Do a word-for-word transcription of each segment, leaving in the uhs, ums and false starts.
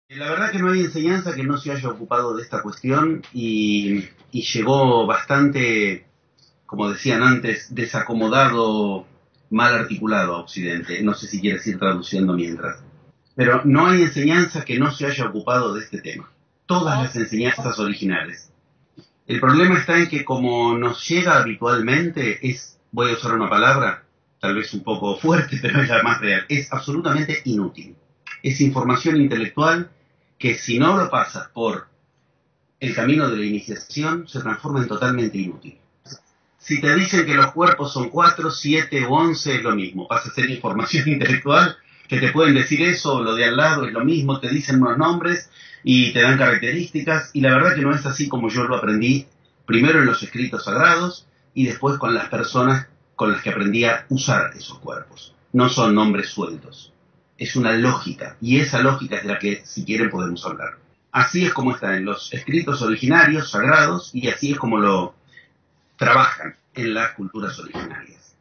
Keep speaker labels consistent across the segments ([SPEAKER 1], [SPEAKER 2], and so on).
[SPEAKER 1] La verdad que no hay enseñanza que no se haya ocupado de esta cuestión y, y llegó bastante, como decían antes, desacomodado, mal articulado a Occidente. No sé si quieres ir traduciendo mientras. Pero no hay enseñanza que no se haya ocupado de este tema. Todas las enseñanzas originales. El problema está en que como nos llega habitualmente, es, voy a usar una palabra, tal vez un poco fuerte, pero es la más real, es absolutamente inútil. Es información intelectual que si no lo pasas por el camino de la iniciación, se transforma en totalmente inútil. Si te dicen que los cuerpos son cuatro, siete o once, es lo mismo. Pasa a ser información intelectual, que te pueden decir eso, o lo de al lado es lo mismo, te dicen unos nombres y te dan características, y la verdad que no es así como yo lo aprendí, primero en los escritos sagrados, y después con las personas con las que aprendí a usar esos cuerpos. No son nombres sueltos. Es una lógica, y esa lógica es de la que, si quieren, podemos hablar. Así es como está en los escritos originarios, sagrados, y así es como lo trabajan en las culturas originarias.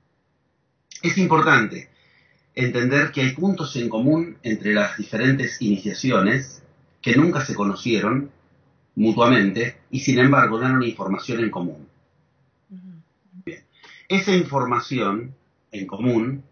[SPEAKER 1] Es importante entender que hay puntos en común entre las diferentes iniciaciones que nunca se conocieron mutuamente y sin embargo dan una información en común. Bien. Esa información en común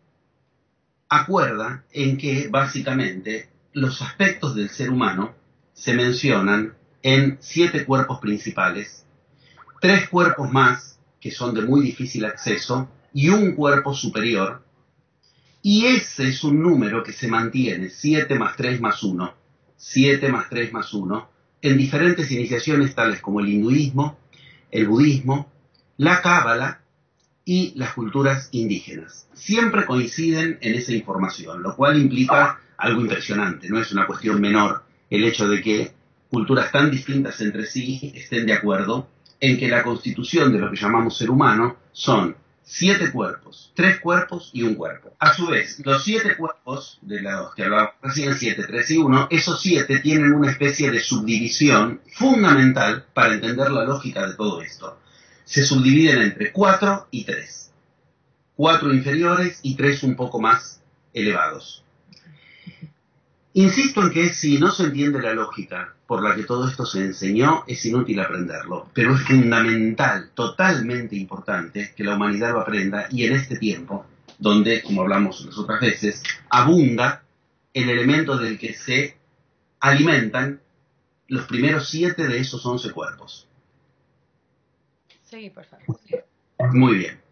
[SPEAKER 1] acuerda en que básicamente los aspectos del ser humano se mencionan en siete cuerpos principales, tres cuerpos más que son de muy difícil acceso y un cuerpo superior, y ese es un número que se mantiene, siete más tres más uno, siete más tres más uno, en diferentes iniciaciones tales como el hinduismo, el budismo, la cábala y las culturas indígenas. Siempre coinciden en esa información, lo cual implica algo impresionante, no es una cuestión menor el hecho de que culturas tan distintas entre sí estén de acuerdo en que la constitución de lo que llamamos ser humano son siete cuerpos, tres cuerpos y un cuerpo. A su vez, los siete cuerpos, de los que hablábamos recién, siete, tres y uno, esos siete tienen una especie de subdivisión fundamental para entender la lógica de todo esto. Se subdividen entre cuatro y tres. Cuatro inferiores y tres un poco más elevados. Insisto en que si no se entiende la lógica por la que todo esto se enseñó, es inútil aprenderlo, pero es fundamental, totalmente importante, que la humanidad lo aprenda, y en este tiempo, donde, como hablamos las otras veces, abunda el elemento del que se alimentan los primeros siete de esos once cuerpos.
[SPEAKER 2] Sí, por favor.
[SPEAKER 1] Muy bien.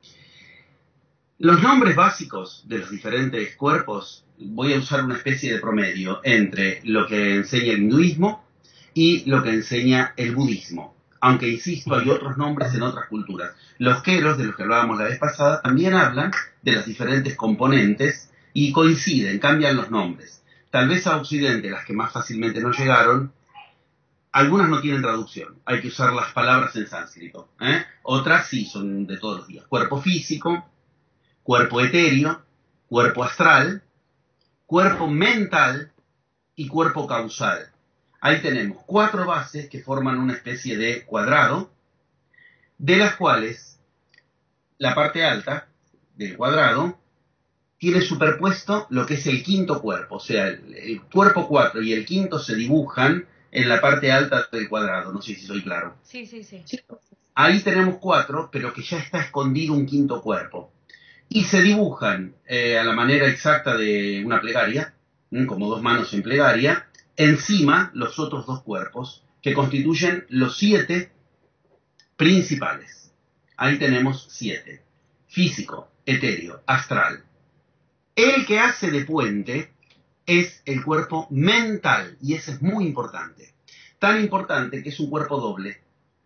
[SPEAKER 1] Los nombres básicos de los diferentes cuerpos, voy a usar una especie de promedio entre lo que enseña el hinduismo y lo que enseña el budismo. Aunque, insisto, hay otros nombres en otras culturas. Los queros, de los que hablábamos la vez pasada, también hablan de las diferentes componentes y coinciden, cambian los nombres. Tal vez a Occidente, las que más fácilmente nos llegaron, algunas no tienen traducción, hay que usar las palabras en sánscrito, ¿eh? Otras sí, son de todos los días. Cuerpo físico, cuerpo etéreo, cuerpo astral, cuerpo mental y cuerpo causal. Ahí tenemos cuatro bases que forman una especie de cuadrado, de las cuales la parte alta del cuadrado tiene superpuesto lo que es el quinto cuerpo. O sea, el, el cuerpo cuatro y el quinto se dibujan en la parte alta del cuadrado. No sé si soy claro.
[SPEAKER 2] Sí, sí, sí.
[SPEAKER 1] Ahí tenemos cuatro, pero que ya está escondido un quinto cuerpo. Y se dibujan eh, a la manera exacta de una plegaria, ¿m? Como dos manos en plegaria, encima los otros dos cuerpos, que constituyen los siete principales. Ahí tenemos siete. Físico, etéreo, astral. El que hace de puente es el cuerpo mental, y ese es muy importante. Tan importante que es un cuerpo doble,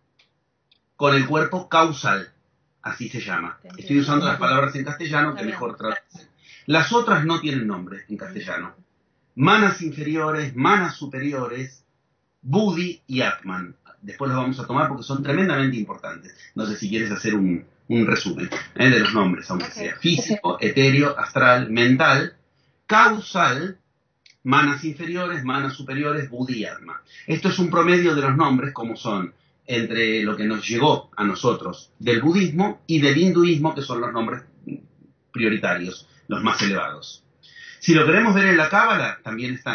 [SPEAKER 1] con el cuerpo causal. Así se llama. Estoy usando las palabras en castellano que mejor traducen. Las otras no tienen nombre en castellano. Manas inferiores, manas superiores, Buddhi y Atman. Después los vamos a tomar porque son tremendamente importantes. No sé si quieres hacer un, un resumen ¿eh? de los nombres, aunque okay. sea físico, etéreo, astral, mental, causal, manas inferiores, manas superiores, Buddhi y Atman. Esto es un promedio de los nombres como son entre lo que nos llegó a nosotros del budismo y del hinduismo, que son los nombres prioritarios, los más elevados. Si lo queremos ver en la cábala, también están.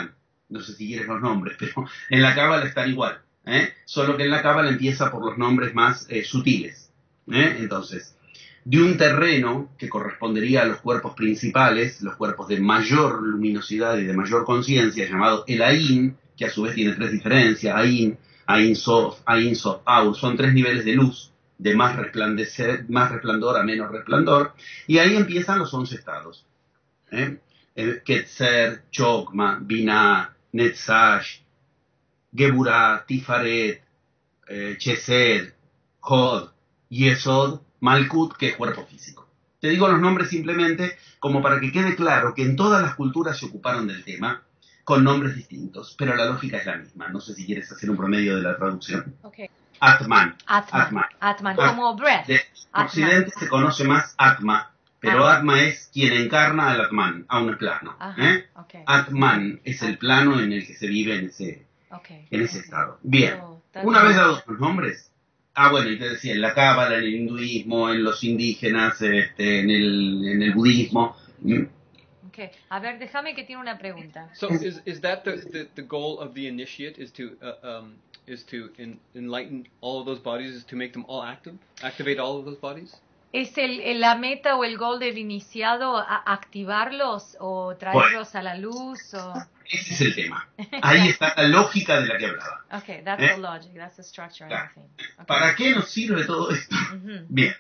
[SPEAKER 1] no sé si quieres los nombres, pero en la cábala están igual, ¿eh? Solo que en la cábala empieza por los nombres más eh, sutiles, ¿eh? Entonces, de un terreno que correspondería a los cuerpos principales, los cuerpos de mayor luminosidad y de mayor conciencia, llamado el Ain, que a su vez tiene tres diferencias, Ain, Ain Sof, Ain Sof Aur, son tres niveles de luz, de más resplandecer, más resplandor a menos resplandor, y ahí empiezan los once estados. ¿eh? Ketzer, Chokma, Binah, Netzash, Geburah, Tifaret, eh, Chesed, Hod, Yesod, Malkut, que es cuerpo físico. Te digo los nombres simplemente como para que quede claro que en todas las culturas se ocuparon del tema con nombres distintos, pero la lógica es la misma. No sé si quieres hacer un promedio de la traducción.
[SPEAKER 2] Okay.
[SPEAKER 1] Atman.
[SPEAKER 2] Atman.
[SPEAKER 1] Atman.
[SPEAKER 2] Atman, como breath.
[SPEAKER 1] De
[SPEAKER 2] Atman.
[SPEAKER 1] Occidente se conoce más Atma, pero ah. Atma es quien encarna al Atman, a un plano. ¿eh?
[SPEAKER 2] Okay.
[SPEAKER 1] Atman es el plano en el que se vive en ese,
[SPEAKER 2] okay.
[SPEAKER 1] en ese
[SPEAKER 2] okay.
[SPEAKER 1] estado. Bien,
[SPEAKER 2] oh,
[SPEAKER 1] una vez dados los nombres, ah bueno, y te decía, en la cábala, en el hinduismo, en los indígenas, este, en, el, en el budismo.
[SPEAKER 2] Okay. A ver, déjame que tiene una pregunta.
[SPEAKER 3] So is is that the, the, the goal of the initiate, is to uh, um, is to in, enlighten all of those bodies, is to make them all active, activate all of those bodies?
[SPEAKER 2] ¿Es el, el, la meta o el goal del iniciado a activarlos o traerlos bueno, a la luz? O...
[SPEAKER 1] Ese es el tema. Ahí está la lógica de la que hablaba.
[SPEAKER 2] Okay, that's
[SPEAKER 1] ¿Eh?
[SPEAKER 2] the logic, that's the structure.
[SPEAKER 1] Claro.
[SPEAKER 2] Okay.
[SPEAKER 1] ¿Para qué nos sirve todo esto?
[SPEAKER 2] Uh-huh.
[SPEAKER 1] Bien.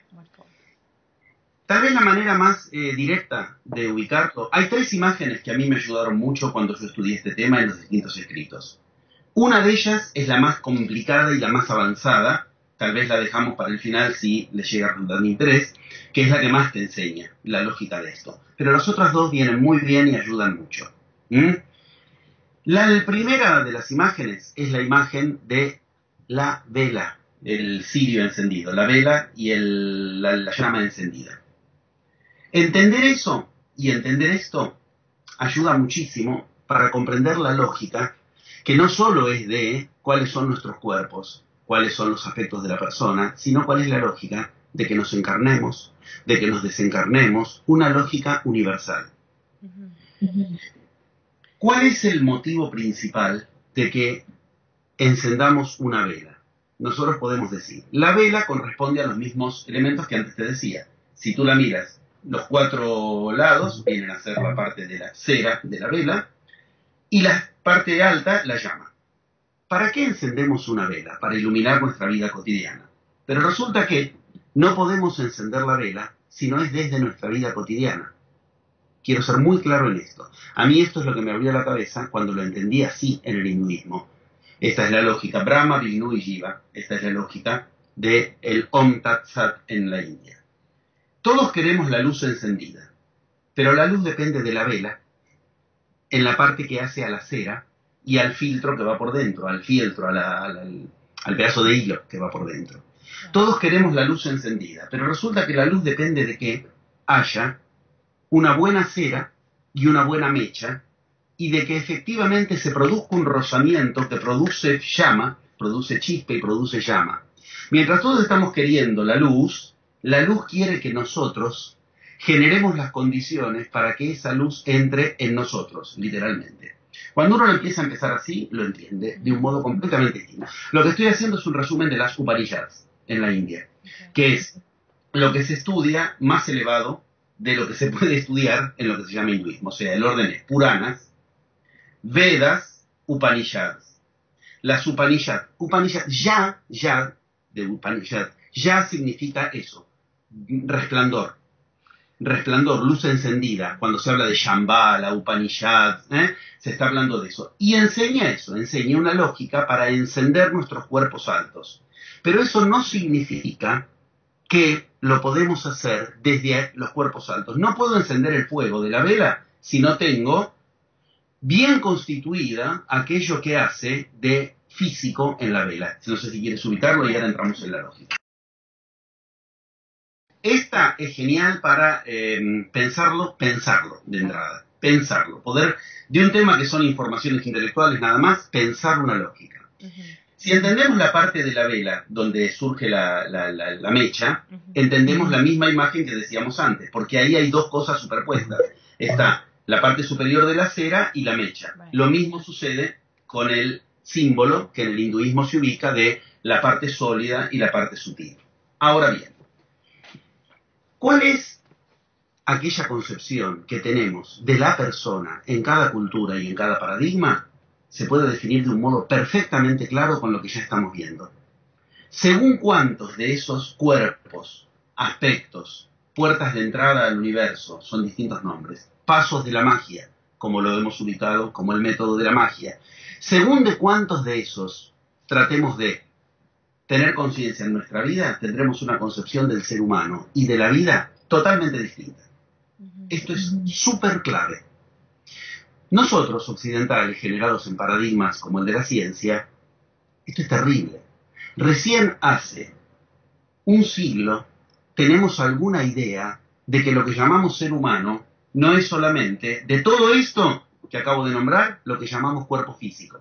[SPEAKER 1] Tal vez la manera más eh, directa de ubicarlo, hay tres imágenes que a mí me ayudaron mucho cuando yo estudié este tema en los distintos escritos. Una de ellas es la más complicada y la más avanzada, tal vez la dejamos para el final si les llega a resultar mi interés, que es la que más te enseña la lógica de esto. Pero las otras dos vienen muy bien y ayudan mucho. ¿Mm? La primera de las imágenes es la imagen de la vela, el cirio encendido, la vela y el, la, la llama encendida. Entender eso y entender esto ayuda muchísimo para comprender la lógica, que no solo es de cuáles son nuestros cuerpos, cuáles son los aspectos de la persona, sino cuál es la lógica de que nos encarnemos, de que nos desencarnemos, una lógica universal. ¿Cuál es el motivo principal de que encendamos una vela? Nosotros podemos decir, la vela corresponde a los mismos elementos que antes te decía. Si tú la miras, los cuatro lados vienen a ser la parte de la cera de la vela y la parte alta la llama. ¿Para qué encendemos una vela? Para iluminar nuestra vida cotidiana. Pero resulta que no podemos encender la vela si no es desde nuestra vida cotidiana. Quiero ser muy claro en esto. A mí esto es lo que me abrió la cabeza cuando lo entendí así en el hinduismo. Esta es la lógica Brahma, Vishnu y Shiva. Esta es la lógica del Om Tat Sat en la India. Todos queremos la luz encendida, pero la luz depende de la vela en la parte que hace a la cera y al filtro que va por dentro, al fieltro, a la, a la, al, al pedazo de hilo que va por dentro. Todos queremos la luz encendida, pero resulta que la luz depende de que haya una buena cera y una buena mecha, y de que efectivamente se produzca un rozamiento que produce llama, produce chispa y produce llama. Mientras todos estamos queriendo la luz, la luz quiere que nosotros generemos las condiciones para que esa luz entre en nosotros, literalmente. Cuando uno lo empieza a empezar así, lo entiende de un modo completamente distinto. Lo que estoy haciendo es un resumen de las Upanishads en la India, que es lo que se estudia más elevado de lo que se puede estudiar en lo que se llama hinduismo. O sea, el orden es Puranas, Vedas, Upanishads. Las Upanishads, Upanishad, ya, ya, de Upanishad, ya significa eso, resplandor. Resplandor, luz encendida. Cuando se habla de Shambhala, Upanishad, ¿eh? se está hablando de eso. Y enseña eso, enseña una lógica para encender nuestros cuerpos altos. Pero eso no significa que lo podemos hacer desde los cuerpos altos. No puedo encender el fuego de la vela si no tengo bien constituida aquello que hace de físico en la vela. No sé si quieres ubicarlo y ahora entramos en la lógica. Esta es genial para eh, pensarlo, pensarlo de entrada, pensarlo, poder, de un tema que son informaciones intelectuales nada más, pensar una lógica. Uh-huh. Si entendemos la parte de la vela donde surge la, la, la, la mecha, uh-huh. entendemos la misma imagen que decíamos antes, porque ahí hay dos cosas superpuestas. Está la parte superior de la cera y la mecha.
[SPEAKER 2] Right.
[SPEAKER 1] Lo mismo sucede con el símbolo que en el hinduismo se ubica de la parte sólida y la parte sutil. Ahora bien, ¿cuál es aquella concepción que tenemos de la persona en cada cultura y en cada paradigma? Se puede definir de un modo perfectamente claro con lo que ya estamos viendo. Según cuántos de esos cuerpos, aspectos, puertas de entrada al universo, son distintos nombres, pasos de la magia, como lo hemos ubicado como el método de la magia, según de cuántos de esos tratemos de tener conciencia en nuestra vida, tendremos una concepción del ser humano y de la vida totalmente distinta. Esto es súper clave. Nosotros, occidentales, generados en paradigmas como el de la ciencia, esto es terrible. Recién hace un siglo tenemos alguna idea de que lo que llamamos ser humano no es solamente de todo esto que acabo de nombrar, lo que llamamos cuerpo físico.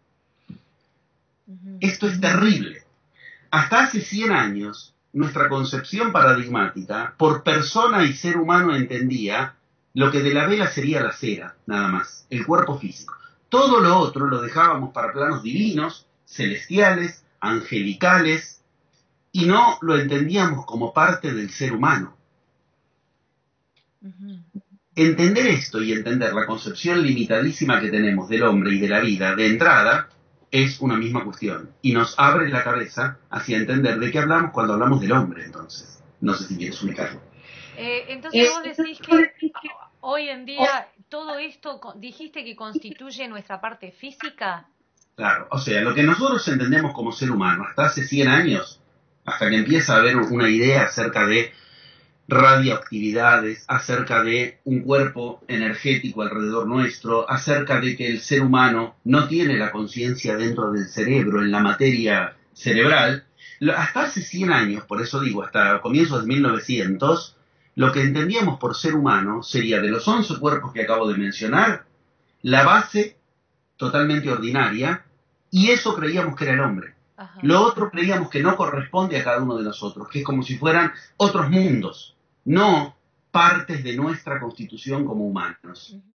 [SPEAKER 1] Esto es terrible. Hasta hace cien años, nuestra concepción paradigmática por persona y ser humano entendía lo que de la vela sería la cera, nada más, el cuerpo físico. Todo lo otro lo dejábamos para planos divinos, celestiales, angelicales, y no lo entendíamos como parte del ser humano. Uh-huh. Entender esto y entender la concepción limitadísima que tenemos del hombre y de la vida de entrada es una misma cuestión, y nos abre la cabeza hacia entender de qué hablamos cuando hablamos del hombre, entonces. No sé si quieres ubicarlo.
[SPEAKER 2] Eh, entonces vos decís que hoy en día todo esto, dijiste que constituye nuestra parte física.
[SPEAKER 1] Claro, o sea, lo que nosotros entendemos como ser humano hasta hace cien años, hasta que empieza a haber una idea acerca de radioactividades, acerca de un cuerpo energético alrededor nuestro, acerca de que el ser humano no tiene la conciencia dentro del cerebro, en la materia cerebral, hasta hace cien años, por eso digo, hasta comienzos de mil novecientos, lo que entendíamos por ser humano sería de los once cuerpos que acabo de mencionar, la base totalmente ordinaria, y eso creíamos que era el hombre. Ajá. Lo otro creíamos que no corresponde a cada uno de nosotros, que es como si fueran otros mundos, no partes de nuestra constitución como humanos. Uh-huh.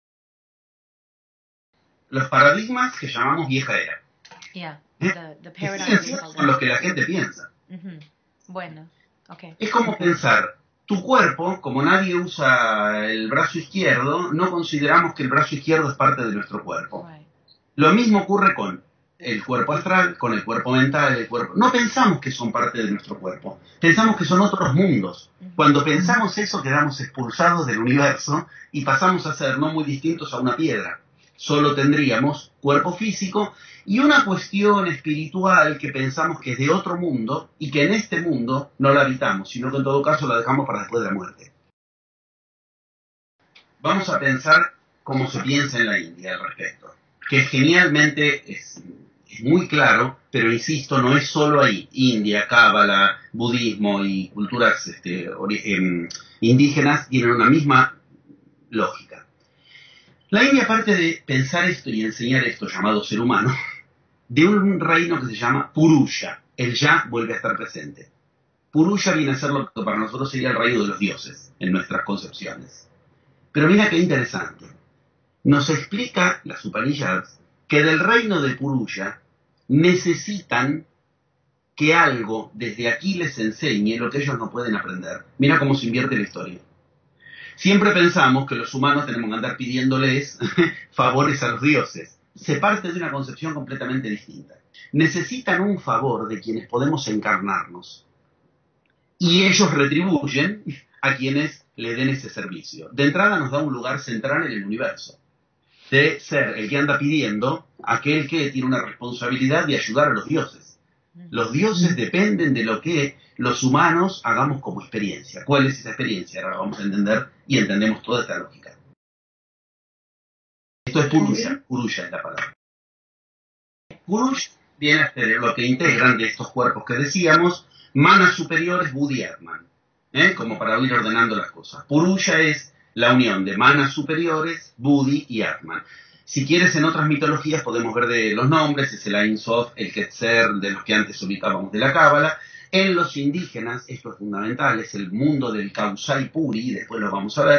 [SPEAKER 1] Los paradigmas que llamamos vieja era.
[SPEAKER 2] Yeah,
[SPEAKER 1] ¿Eh?
[SPEAKER 2] the, the paradigms
[SPEAKER 1] son los que la gente piensa.
[SPEAKER 2] Uh-huh. Bueno, okay.
[SPEAKER 1] Es como pensar, tu cuerpo, como nadie usa el brazo izquierdo, no consideramos que el brazo izquierdo es parte de nuestro cuerpo. Right. Lo mismo ocurre con el cuerpo astral, con el cuerpo mental, el cuerpo... No pensamos que son parte de nuestro cuerpo, pensamos que son otros mundos. Cuando pensamos eso quedamos expulsados del universo y pasamos a ser no muy distintos a una piedra. Solo tendríamos cuerpo físico y una cuestión espiritual que pensamos que es de otro mundo y que en este mundo no la habitamos, sino que en todo caso la dejamos para después de la muerte. Vamos a pensar cómo se piensa en la India al respecto, que genialmente es, es muy claro, pero insisto, no es solo ahí. India, Cábala, budismo y culturas este, eh, indígenas tienen una misma lógica. La India, aparte de pensar esto y enseñar esto llamado ser humano, de un reino que se llama Purusha, el ya vuelve a estar presente. Purusha viene a ser lo que para nosotros sería el reino de los dioses, en nuestras concepciones. Pero mira qué interesante. Nos explica las Upanishads que del reino de Purusha necesitan que algo desde aquí les enseñe lo que ellos no pueden aprender. Mira cómo se invierte la historia. Siempre pensamos que los humanos tenemos que andar pidiéndoles favores a los dioses. Se parte de una concepción completamente distinta. Necesitan un favor de quienes podemos encarnarnos. Y ellos retribuyen a quienes le den ese servicio. De entrada nos da un lugar central en el universo. De ser el que anda pidiendo aquel que tiene una responsabilidad de ayudar a los dioses. Los dioses dependen de lo que los humanos hagamos como experiencia. ¿Cuál es esa experiencia? Ahora vamos a entender y entendemos toda esta lógica. Esto es Purusha. Purusha es la palabra. Purusha viene a ser lo que integran de estos cuerpos que decíamos, manas superiores, Buddhi y Atman. ¿Eh? Como para ir ordenando las cosas. Purusha es la unión de manas superiores, Buddhi y Atman. Si quieres, en otras mitologías podemos ver de los nombres, es el Ein Sof, el Ketzer, de los que antes ubicábamos de la Cábala. En los indígenas, esto es fundamental, es el mundo del Kausai Puri, después lo vamos a ver,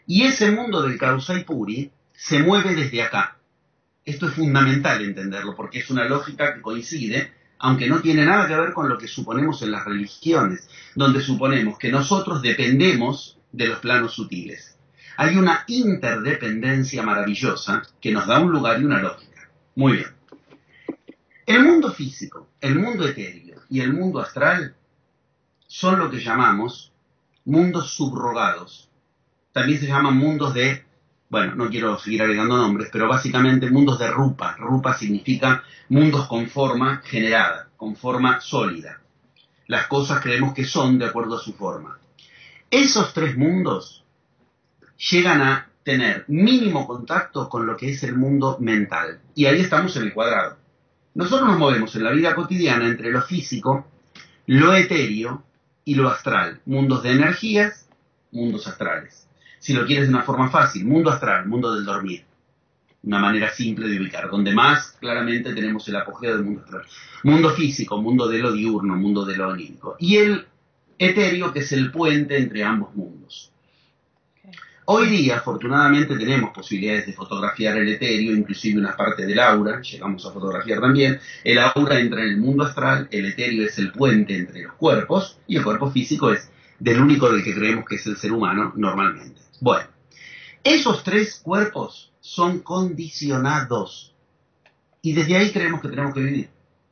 [SPEAKER 1] Y ese mundo del Kausai Puri se mueve desde acá. Esto es fundamental entenderlo, porque es una lógica que coincide, aunque no tiene nada que ver con lo que suponemos en las religiones, donde suponemos que nosotros dependemos de los planos sutiles. Hay una interdependencia maravillosa que nos da un lugar y una lógica. Muy bien. El mundo físico, el mundo etéreo y el mundo astral son lo que llamamos mundos subrogados. También se llaman mundos de, bueno, no quiero seguir agregando nombres, pero básicamente mundos de rupa. Rupa significa mundos con forma generada, con forma sólida. Las cosas creemos que son de acuerdo a su forma. Esos tres mundos llegan a tener mínimo contacto con lo que es el mundo mental. Y ahí estamos en el cuadrado. Nosotros nos movemos en la vida cotidiana entre lo físico, lo etéreo y lo astral. Mundos de energías, mundos astrales. Si lo quieres de una forma fácil, mundo astral, mundo del dormir. Una manera simple de ubicar, donde más claramente tenemos el apogeo del mundo astral. Mundo físico, mundo de lo diurno, mundo de lo onírico. Y el etéreo, que es el puente entre ambos mundos. Hoy día, afortunadamente, tenemos posibilidades de fotografiar el etéreo, inclusive una parte del aura, llegamos a fotografiar también. El aura entra en el mundo astral, el etéreo es el puente entre los cuerpos, y el cuerpo físico es del único del que creemos que es el ser humano normalmente. Bueno, esos tres cuerpos son condicionados, y desde ahí creemos que tenemos que vivir.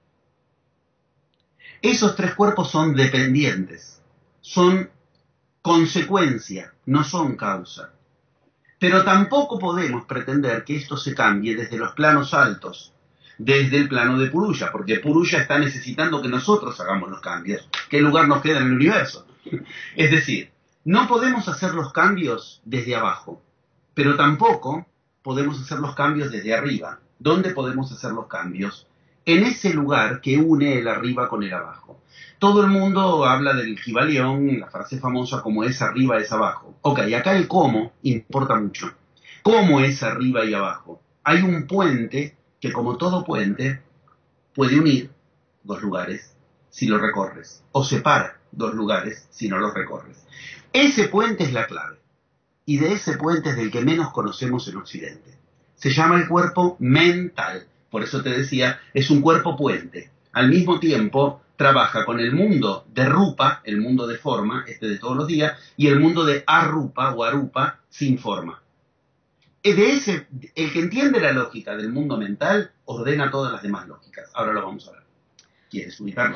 [SPEAKER 1] Esos tres cuerpos son dependientes, son consecuencia, no son causa. Pero tampoco podemos pretender que esto se cambie desde los planos altos, desde el plano de Purusha, porque Purusha está necesitando que nosotros hagamos los cambios. ¿Qué lugar nos queda en el universo? Es decir, no podemos hacer los cambios desde abajo, pero tampoco podemos hacer los cambios desde arriba. ¿Dónde podemos hacer los cambios? En ese lugar que une el arriba con el abajo. Todo el mundo habla del Kybalión, la frase famosa como es arriba es abajo. Ok, acá el cómo importa mucho. ¿Cómo es arriba y abajo? Hay un puente que, como todo puente, puede unir dos lugares si lo recorres, o separa dos lugares si no los recorres. Ese puente es la clave, y de ese puente es del que menos conocemos en Occidente. Se llama el cuerpo mental, por eso te decía, es un cuerpo puente. Al mismo tiempo, trabaja con el mundo de rupa, el mundo de forma, este de todos los días, y el mundo de arupa o arupa, sin forma. De ese, el que entiende la lógica del mundo mental, ordena todas las demás lógicas. Ahora lo vamos a ver. ¿Quieres ubicarlo?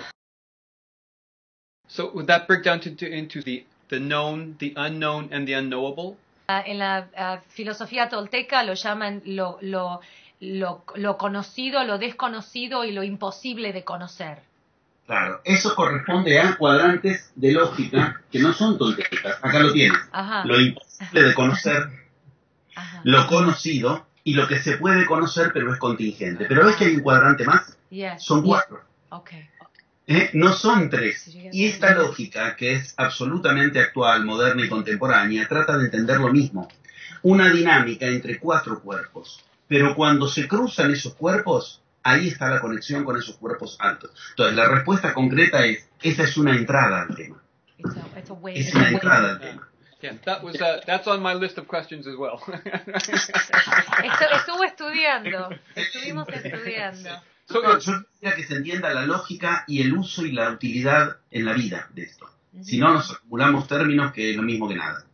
[SPEAKER 3] So would that break down to, to, into the, the known, the unknown, and the unknowable?
[SPEAKER 2] Uh, en la uh, filosofía tolteca lo llaman lo, lo, lo, lo conocido, lo desconocido y lo imposible de conocer.
[SPEAKER 1] Claro, eso corresponde a cuadrantes de lógica que no son toltecas. Acá lo tienes.
[SPEAKER 2] Ajá.
[SPEAKER 1] Lo imposible de conocer,
[SPEAKER 2] Ajá.
[SPEAKER 1] lo conocido y lo que se puede conocer pero es contingente. Pero ves que hay un cuadrante más.
[SPEAKER 2] Yes.
[SPEAKER 1] Son cuatro.
[SPEAKER 2] Okay.
[SPEAKER 1] ¿Eh? No son tres. Y esta lógica, que es absolutamente actual, moderna y contemporánea, trata de entender lo mismo. Una dinámica entre cuatro cuerpos. Pero cuando se cruzan esos cuerpos, ahí está la conexión con esos cuerpos altos. Entonces, la respuesta concreta es, esa es una entrada al tema.
[SPEAKER 2] It's a, it's a way,
[SPEAKER 1] Es
[SPEAKER 2] it's
[SPEAKER 1] una
[SPEAKER 2] a way.
[SPEAKER 1] entrada al tema.
[SPEAKER 3] Yeah, that was uh, that's on my list of questions as well.
[SPEAKER 2] Estu- estuvo estudiando, estuvimos estudiando.
[SPEAKER 1] So, yo quisiera que se entienda la lógica y el uso y la utilidad en la vida de esto. Si no, nos acumulamos términos que es lo mismo que nada.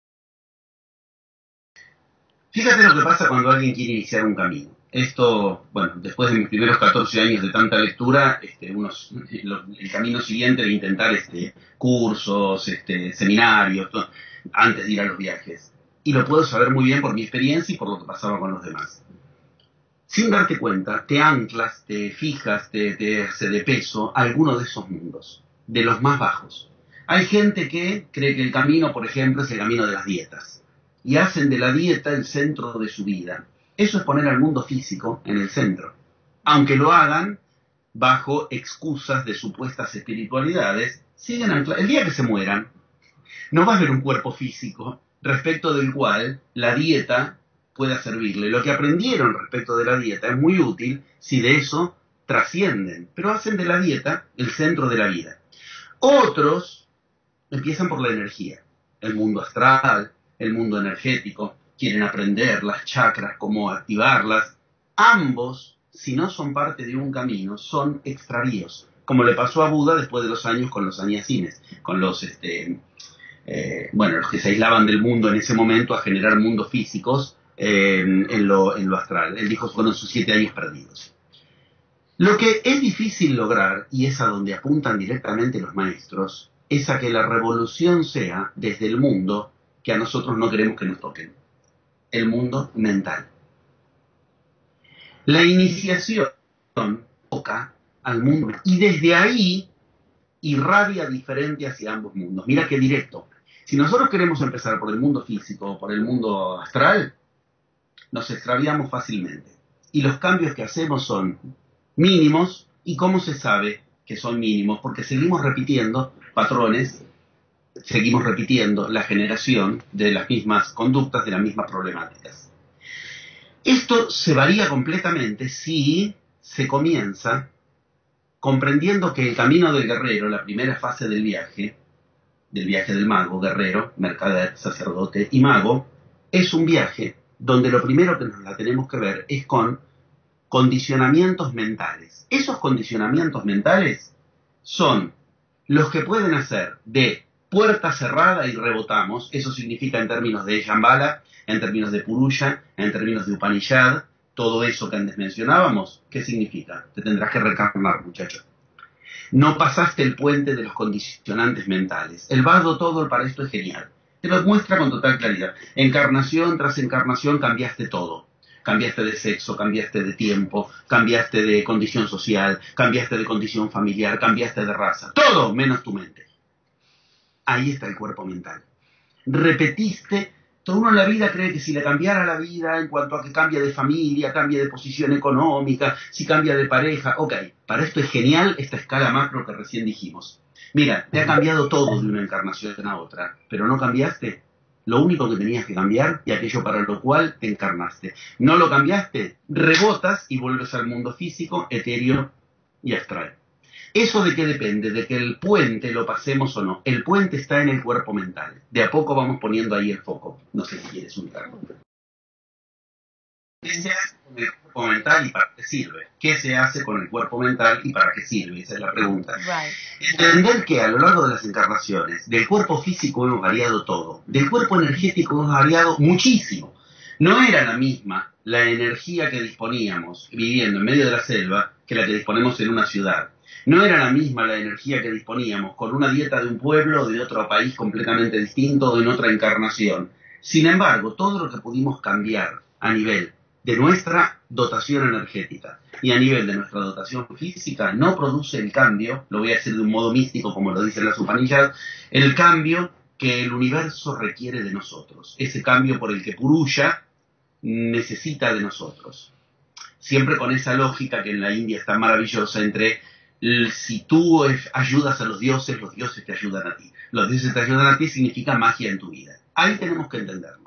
[SPEAKER 1] Fíjate lo que pasa cuando alguien quiere iniciar un camino. Esto, bueno, después de mis primeros catorce años de tanta lectura, este, unos, lo, el camino siguiente de intentar este, cursos, este, seminarios, todo, antes de ir a los viajes. Y lo puedo saber muy bien por mi experiencia y por lo que pasaba con los demás. Sin darte cuenta, te anclas, te fijas, te, te hace de peso a alguno de esos mundos, de los más bajos. Hay gente que cree que el camino, por ejemplo, es el camino de las dietas. Y hacen de la dieta el centro de su vida. Eso es poner al mundo físico en el centro. Aunque lo hagan bajo excusas de supuestas espiritualidades, siguen anclados. El día que se mueran, no va a haber un cuerpo físico respecto del cual la dieta pueda servirle. Lo que aprendieron respecto de la dieta es muy útil si de eso trascienden, pero hacen de la dieta el centro de la vida. Otros empiezan por la energía, el mundo astral, el mundo energético, quieren aprender las chakras, cómo activarlas. Ambos, si no son parte de un camino, son extravíos, como le pasó a Buda después de los años con los sannyasines, con los, este, eh, bueno, los que se aislaban del mundo en ese momento a generar mundos físicos eh, en, lo, en lo astral. Él dijo que fueron sus siete años perdidos. Lo que es difícil lograr, y es a donde apuntan directamente los maestros, es a que la revolución sea desde el mundo que a nosotros no queremos que nos toquen, el mundo mental. La iniciación toca al mundo y desde ahí irradia diferente hacia ambos mundos. Mira qué directo. Si nosotros queremos empezar por el mundo físico o por el mundo astral, nos extraviamos fácilmente. Y los cambios que hacemos son mínimos. ¿Y cómo se sabe que son mínimos? Porque seguimos repitiendo patrones, seguimos repitiendo la generación de las mismas conductas, de las mismas problemáticas. Esto se varía completamente si se comienza comprendiendo que el camino del guerrero, la primera fase del viaje, del viaje del mago, guerrero, mercader, sacerdote y mago, es un viaje donde lo primero que nos la tenemos que ver es con condicionamientos mentales. Esos condicionamientos mentales son los que pueden hacer de puerta cerrada y rebotamos, eso significa en términos de Shambhala, en términos de Purusha, en términos de Upanishad, todo eso que antes mencionábamos, ¿qué significa? Te tendrás que reencarnar, muchacho. No pasaste el puente de los condicionantes mentales. El bardo todo para esto es genial. Te lo muestra con total claridad. Encarnación tras encarnación cambiaste todo. Cambiaste de sexo, cambiaste de tiempo, cambiaste de condición social, cambiaste de condición familiar, cambiaste de raza. Todo menos tu mente. Ahí está el cuerpo mental. Repetiste. Todo uno en la vida cree que si le cambiara la vida en cuanto a que cambia de familia, cambia de posición económica, si cambia de pareja, ok, para esto es genial esta escala macro que recién dijimos. Mira, te ha cambiado todo de una encarnación a otra, pero no cambiaste lo único que tenías que cambiar y aquello para lo cual te encarnaste. No lo cambiaste, rebotas y vuelves al mundo físico, etéreo y astral. ¿Eso de qué depende? De que el puente lo pasemos o no. El puente está en el cuerpo mental. De a poco vamos poniendo ahí el foco. No sé si quieres ubicarlo. ¿Qué se hace con el cuerpo mental y para qué sirve? ¿Qué se hace con el cuerpo mental y para qué sirve? Esa es la pregunta. Right. Entender que a lo largo de las encarnaciones, del cuerpo físico hemos variado todo. Del cuerpo energético hemos variado muchísimo. No era la misma la energía que disponíamos viviendo en medio de la selva que la que disponemos en una ciudad. No era la misma la energía que disponíamos con una dieta de un pueblo o de otro país completamente distinto o en otra encarnación. Sin embargo, todo lo que pudimos cambiar a nivel de nuestra dotación energética y a nivel de nuestra dotación física no produce el cambio, lo voy a decir de un modo místico como lo dicen las Upanishads, el cambio que el universo requiere de nosotros, ese cambio por el que Purusha necesita de nosotros. Siempre con esa lógica que en la India está maravillosa entre si tú ayudas a los dioses, los dioses te ayudan a ti. Los dioses te ayudan a ti significa magia en tu vida. Ahí tenemos que entenderlo.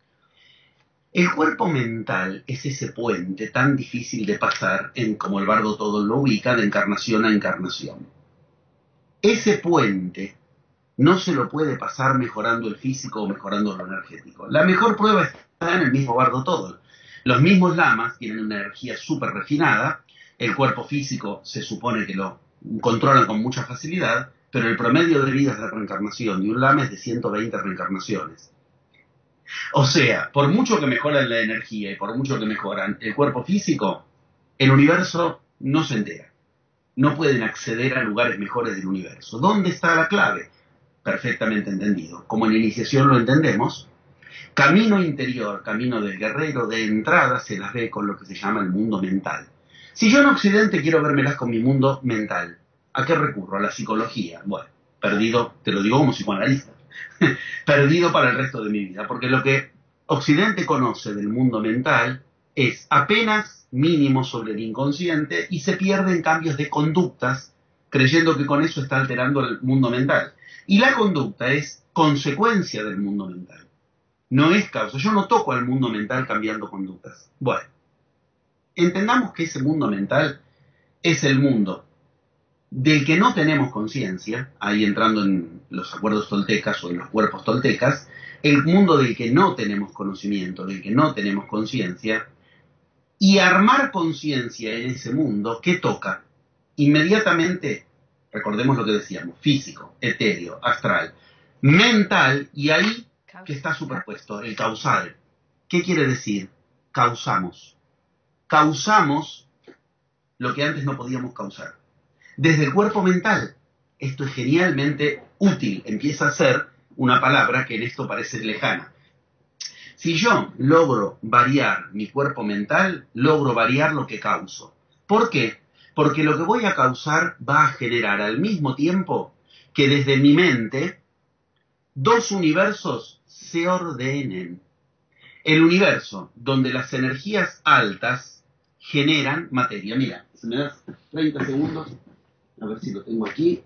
[SPEAKER 1] El cuerpo mental es ese puente tan difícil de pasar, en como el bardo todo lo ubica, de encarnación a encarnación. Ese puente no se lo puede pasar mejorando el físico o mejorando lo energético. La mejor prueba está en el mismo bardo todo. Los mismos lamas tienen una energía súper refinada. El cuerpo físico se supone que lo controlan con mucha facilidad, pero el promedio de vidas de reencarnación de un lama es de ciento veinte reencarnaciones. O sea, por mucho que mejoran la energía y por mucho que mejoran el cuerpo físico, el universo no se entera. No pueden acceder a lugares mejores del universo. ¿Dónde está la clave? Perfectamente entendido. Como en la iniciación lo entendemos, camino interior, camino del guerrero, de entrada se las ve con lo que se llama el mundo mental. Si yo en Occidente quiero vérmelas con mi mundo mental, ¿a qué recurro? A la psicología. Bueno, perdido, te lo digo como psicoanalista, perdido para el resto de mi vida, porque lo que Occidente conoce del mundo mental es apenas mínimo sobre el inconsciente y se pierde en cambios de conductas, creyendo que con eso está alterando el mundo mental. Y la conducta es consecuencia del mundo mental, no es causa. Yo no toco al mundo mental cambiando conductas. Bueno. Entendamos que ese mundo mental es el mundo del que no tenemos conciencia, ahí entrando en los acuerdos toltecas o en los cuerpos toltecas, el mundo del que no tenemos conocimiento, del que no tenemos conciencia, y armar conciencia en ese mundo, ¿qué toca? Inmediatamente, recordemos lo que decíamos, físico, etéreo, astral, mental, y ahí que está superpuesto, el causal. ¿Qué quiere decir? Causamos. Causamos lo que antes no podíamos causar. Desde el cuerpo mental. Esto es genialmente útil. Empieza a ser una palabra que en esto parece lejana. Si yo logro variar mi cuerpo mental, logro variar lo que causo. ¿Por qué? Porque lo que voy a causar va a generar al mismo tiempo que desde mi mente dos universos se ordenen. El universo donde las energías altas generan materia. Mira, si me das treinta segundos, a ver si lo tengo aquí.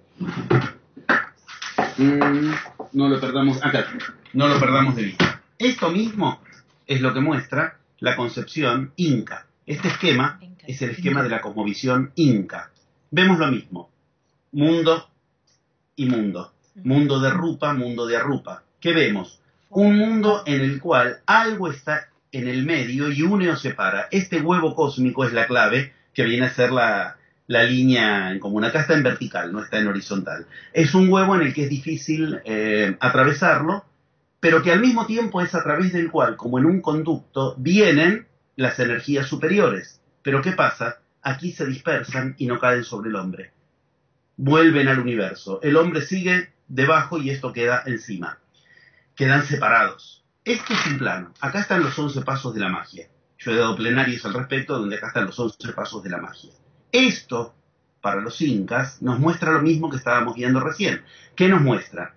[SPEAKER 1] Mm, no lo perdamos, acá, no lo perdamos de vista. Esto mismo es lo que muestra la concepción inca. Este esquema es el esquema de la cosmovisión inca. Vemos lo mismo, mundo y mundo. Mundo de Rupa, mundo de Arupa. ¿Qué vemos? Un mundo en el cual algo está en el medio y une o separa. Este huevo cósmico es la clave que viene a ser la, la línea en común. Acá está en vertical, no está en horizontal. Es un huevo en el que es difícil eh, atravesarlo, pero que al mismo tiempo es a través del cual, como en un conducto, vienen las energías superiores. Pero ¿qué pasa? Aquí se dispersan y no caen sobre el hombre. Vuelven al universo. El hombre sigue debajo y esto queda encima. Quedan separados. Esto es un plano. Acá están los once pasos de la magia. Yo he dado plenarios al respecto, donde acá están los once pasos de la magia. Esto, para los incas, nos muestra lo mismo que estábamos viendo recién. ¿Qué nos muestra?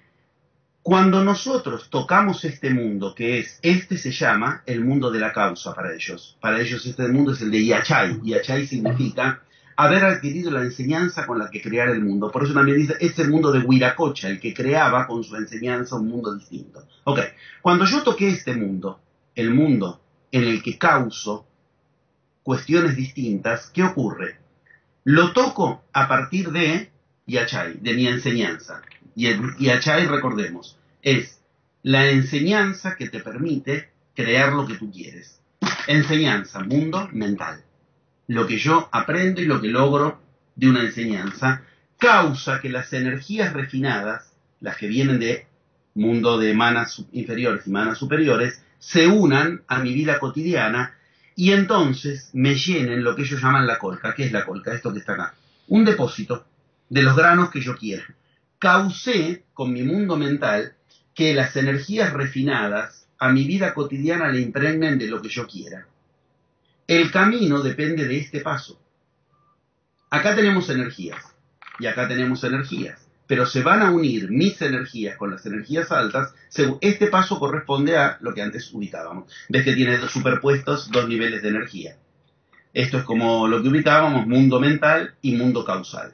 [SPEAKER 1] Cuando nosotros tocamos este mundo, que es, este se llama el mundo de la causa para ellos. Para ellos este mundo es el de Yachay. Yachay significa haber adquirido la enseñanza con la que crear el mundo. Por eso también dice, es el mundo de Huiracocha, el que creaba con su enseñanza un mundo distinto. Ok, cuando yo toqué este mundo, el mundo en el que causo cuestiones distintas, ¿qué ocurre? Lo toco a partir de Yachay, de mi enseñanza. Y el Yachay, recordemos, es la enseñanza que te permite crear lo que tú quieres. Enseñanza, mundo mental. Lo que yo aprendo y lo que logro de una enseñanza causa que las energías refinadas, las que vienen de mundo de manas inferiores y manas superiores, se unan a mi vida cotidiana y entonces me llenen lo que ellos llaman la colca. ¿Qué es la colca? Esto que está acá. Un depósito de los granos que yo quiera. Causé con mi mundo mental que las energías refinadas a mi vida cotidiana le impregnen de lo que yo quiera. El camino depende de este paso. Acá tenemos energías y acá tenemos energías, pero se van a unir mis energías con las energías altas. Este paso corresponde a lo que antes ubicábamos. Ves que tiene superpuestos dos niveles de energía. Esto es como lo que ubicábamos, mundo mental y mundo causal.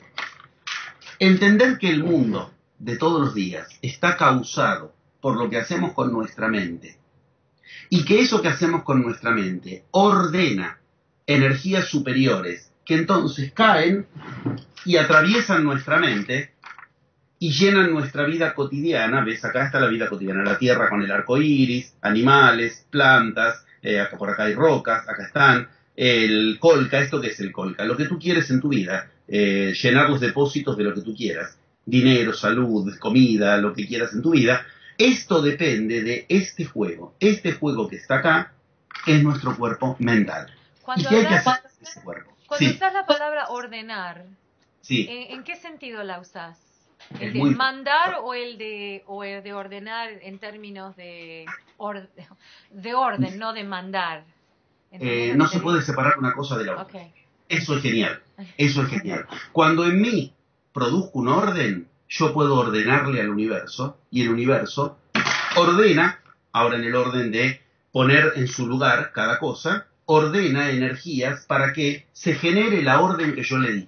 [SPEAKER 1] Entender que el mundo de todos los días está causado por lo que hacemos con nuestra mente, y que eso que hacemos con nuestra mente ordena energías superiores que entonces caen y atraviesan nuestra mente y llenan nuestra vida cotidiana. Ves, acá está la vida cotidiana, la tierra con el arco iris, animales, plantas, eh, acá por acá hay rocas, acá están, el colca. ¿Esto qué es el colca? Lo que tú quieres en tu vida, eh, llenar los depósitos de lo que tú quieras, dinero, salud, comida, lo que quieras en tu vida. Esto depende de este juego. Este juego que está acá es nuestro cuerpo mental.
[SPEAKER 2] Cuando
[SPEAKER 1] ¿Y qué hay que
[SPEAKER 2] hablas-
[SPEAKER 1] hacer con ese cuerpo?
[SPEAKER 2] Cuando
[SPEAKER 1] Sí,
[SPEAKER 2] usas la palabra ordenar,
[SPEAKER 1] sí.
[SPEAKER 2] ¿en, en qué sentido la usas?
[SPEAKER 1] Es
[SPEAKER 2] ¿El de
[SPEAKER 1] muy-
[SPEAKER 2] mandar o el de, o el de ordenar en términos de, or- de orden, no de mandar? ¿Entendés
[SPEAKER 1] Eh,
[SPEAKER 2] lo
[SPEAKER 1] no
[SPEAKER 2] que
[SPEAKER 1] se
[SPEAKER 2] te
[SPEAKER 1] puede
[SPEAKER 2] digo?
[SPEAKER 1] separar una cosa de la otra.
[SPEAKER 2] Ok.
[SPEAKER 1] Eso es genial. Eso es genial. Cuando en mí produzco un orden, yo puedo ordenarle al universo, y el universo ordena, ahora en el orden de poner en su lugar cada cosa, ordena energías para que se genere la orden que yo le di.